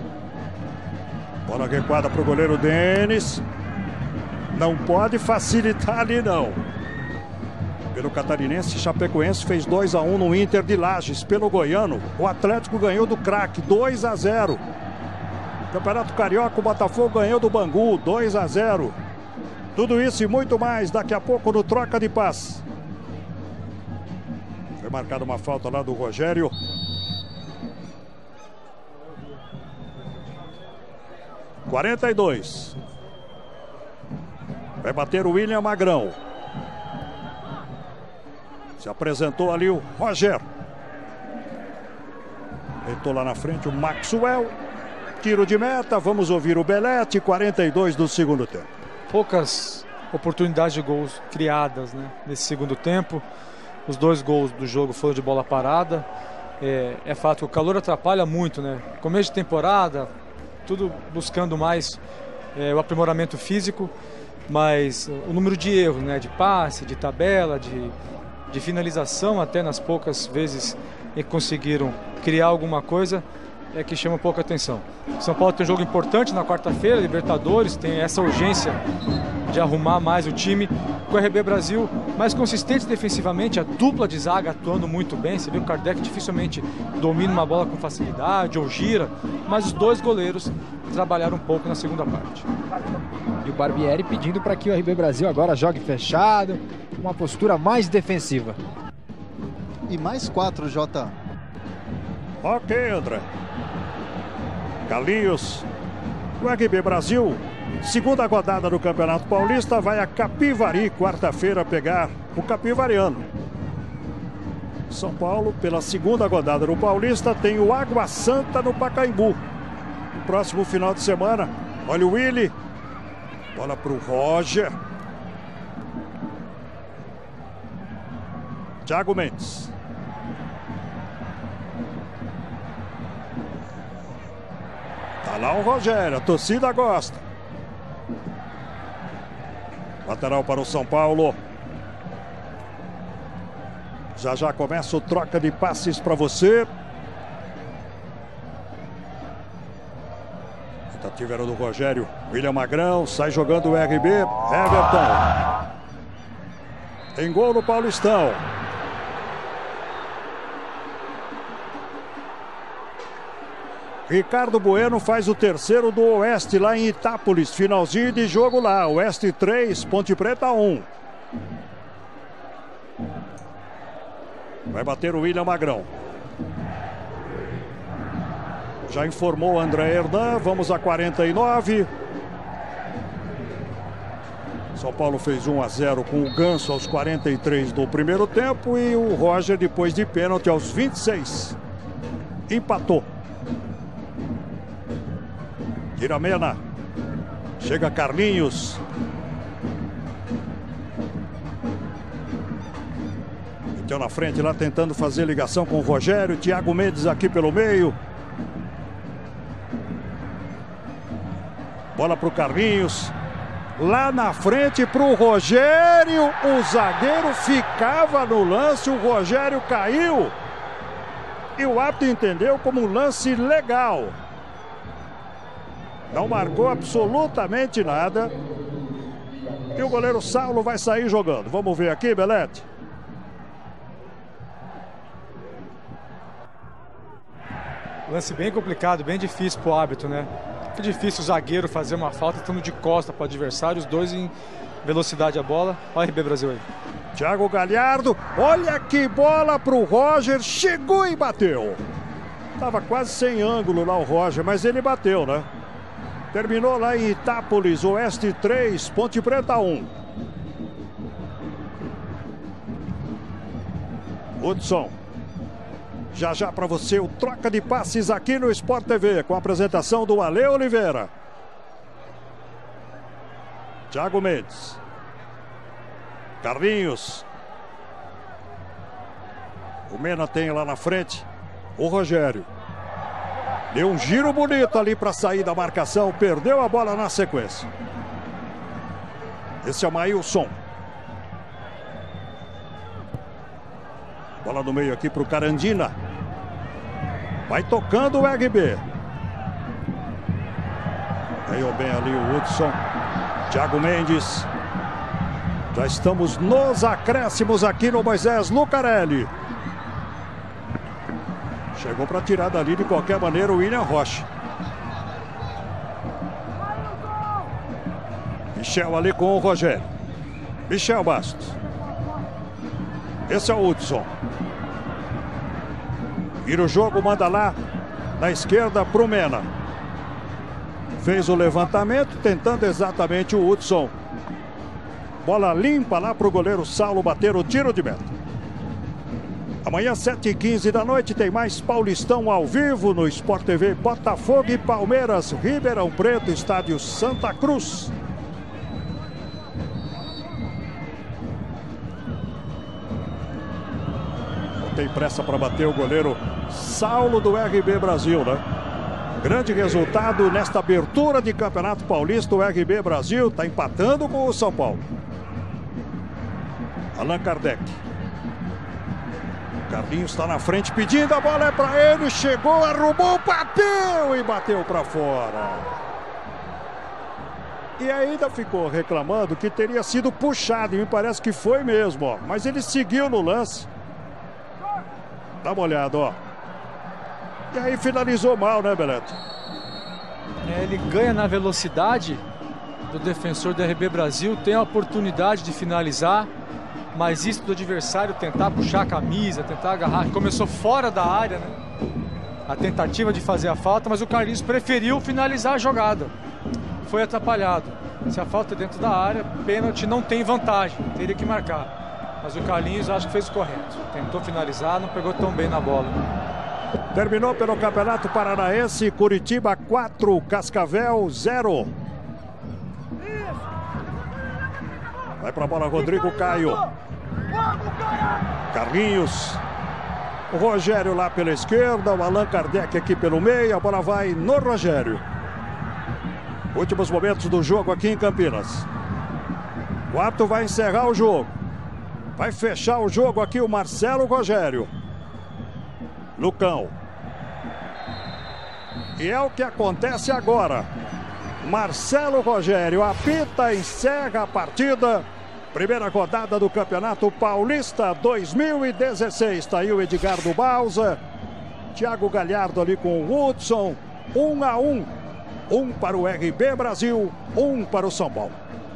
Bola recuada para o goleiro Denis. Não pode facilitar ali, não. Pelo Catarinense, Chapecoense fez dois a um no Inter de Lages. Pelo Goiano, o Atlético ganhou do Craque dois a zero. Campeonato Carioca, o Botafogo ganhou do Bangu dois a zero. Tudo isso e muito mais daqui a pouco no troca de passe. Foi marcada uma falta lá do Rogério. quarenta e dois. Vai bater o William Magrão. Se apresentou ali o Roger. Deitou lá na frente o Maxwell. Tiro de meta, vamos ouvir o Belletti, quarenta e dois do segundo tempo. Poucas oportunidades de gols criadas, né, nesse segundo tempo. Os dois gols do jogo foram de bola parada. É, é fato que o calor atrapalha muito, né? Começo de temporada, tudo buscando mais é, o aprimoramento físico, mas o número de erros, né, de passe, de tabela, de, de finalização, até nas poucas vezes que conseguiram criar alguma coisa, é que chama pouca atenção. São Paulo tem um jogo importante na quarta-feira, Libertadores, tem essa urgência de arrumar mais o time. Com o R B Brasil mais consistente defensivamente, a dupla de zaga atuando muito bem. Você viu que o Kardec dificilmente domina uma bola com facilidade ou gira, mas os dois goleiros trabalharam um pouco na segunda parte. E o Barbieri pedindo para que o R B Brasil agora jogue fechado, uma postura mais defensiva. E mais quatro, Jota. Ok, André. Carlinhos. O R B Brasil, segunda rodada do Campeonato Paulista, vai a Capivari, quarta-feira, pegar o capivariano. São Paulo, pela segunda rodada do Paulista, tem o Água Santa no Pacaembu. No próximo final de semana, olha o Willi. Bola para o Roger. Thiago Mendes. Tá lá o Rogério, a torcida gosta. Lateral para o São Paulo. Já já começa o troca de passes para você. Tentativa era do Rogério. William Magrão sai jogando o R B. Everton. Tem gol no Paulistão. Ricardo Bueno faz o terceiro do Oeste lá em Itápolis. Finalzinho de jogo lá. Oeste três, Ponte Preta um. Vai bater o William Magrão. Já informou o André Hernan. Vamos a quarenta e nove. São Paulo fez um a zero com o Ganso aos quarenta e três do primeiro tempo. E o Roger, depois de pênalti, aos vinte e seis. Empatou. Iramena. Chega Carlinhos. Então na frente lá tentando fazer ligação com o Rogério. Thiago Mendes aqui pelo meio. Bola para o Carlinhos. Lá na frente para o Rogério. O zagueiro ficava no lance. O Rogério caiu. E o árbitro entendeu como um lance legal. Não marcou absolutamente nada. E o goleiro Saulo vai sair jogando. Vamos ver aqui, Belletti. Lance bem complicado, bem difícil para o árbitro, né? É difícil o zagueiro fazer uma falta estando de costa para o adversário, os dois em velocidade a bola. Olha o R B Brasil aí. Thiago Galhardo, olha que bola para o Roger, chegou e bateu. Tava quase sem ângulo lá o Roger, mas ele bateu, né? Terminou lá em Itápolis, Oeste três, Ponte Preta um. Hudson. Já já para você o troca de passes aqui no Sport T V, com a apresentação do Ale Oliveira. Thiago Mendes. Carlinhos. O Mena tem lá na frente o Rogério. Deu um giro bonito ali para sair da marcação. Perdeu a bola na sequência. Esse é o Maílson. Bola no meio aqui para o Carandina. Vai tocando o R B. Ganhou bem ali o Hudson. Thiago Mendes. Já estamos nos acréscimos aqui no Moisés Lucarelli. Chegou para tirar dali de qualquer maneira o William Rocha. Michel ali com o Rogério. Michel Bastos. Esse é o Hudson. Vira o jogo, manda lá na esquerda para o Mena. Fez o levantamento, tentando exatamente o Hudson Bola limpa lá para o goleiro Saulo bater o tiro de meta. Amanhã, sete e quinze da noite, tem mais Paulistão ao vivo no Sport T V. Botafogo e Palmeiras, Ribeirão Preto, estádio Santa Cruz. Não tem pressa para bater o goleiro Saulo do R B Brasil, né? Grande resultado nesta abertura de Campeonato Paulista. O R B Brasil está empatando com o São Paulo. Allan Kardec. Carlinhos está na frente pedindo, a bola é para ele, chegou, arrumou, bateu e bateu para fora. E ainda ficou reclamando que teria sido puxado, e me parece que foi mesmo, ó. Mas ele seguiu no lance. Dá uma olhada, ó. E aí finalizou mal, né, Beleto? É, ele ganha na velocidade do defensor do R B Brasil, tem a oportunidade de finalizar, mas isso do adversário tentar puxar a camisa, tentar agarrar, começou fora da área, né? A tentativa de fazer a falta, mas o Carlinhos preferiu finalizar a jogada. Foi atrapalhado. Se a falta é dentro da área, pênalti, não tem vantagem, teria que marcar. Mas o Carlinhos acho que fez o correto. Tentou finalizar, não pegou tão bem na bola. Terminou pelo Campeonato Paranaense, Curitiba quatro, Cascavel zero. Vai para a bola Rodrigo Caio. Carlinhos. O Rogério lá pela esquerda, o Allan Kardec aqui pelo meio, a bola vai no Rogério. Últimos momentos do jogo aqui em Campinas. O árbitro vai encerrar o jogo. Vai fechar o jogo aqui o Marcelo Rogério. Lucão. E é o que acontece agora. Marcelo Rogério apita, encerra a partida. Primeira rodada do Campeonato Paulista dois mil e dezesseis. Está aí o Edgardo Bausa. Thiago Galhardo ali com o Hudson. Um a um. Um para o R B Brasil, um para o São Paulo.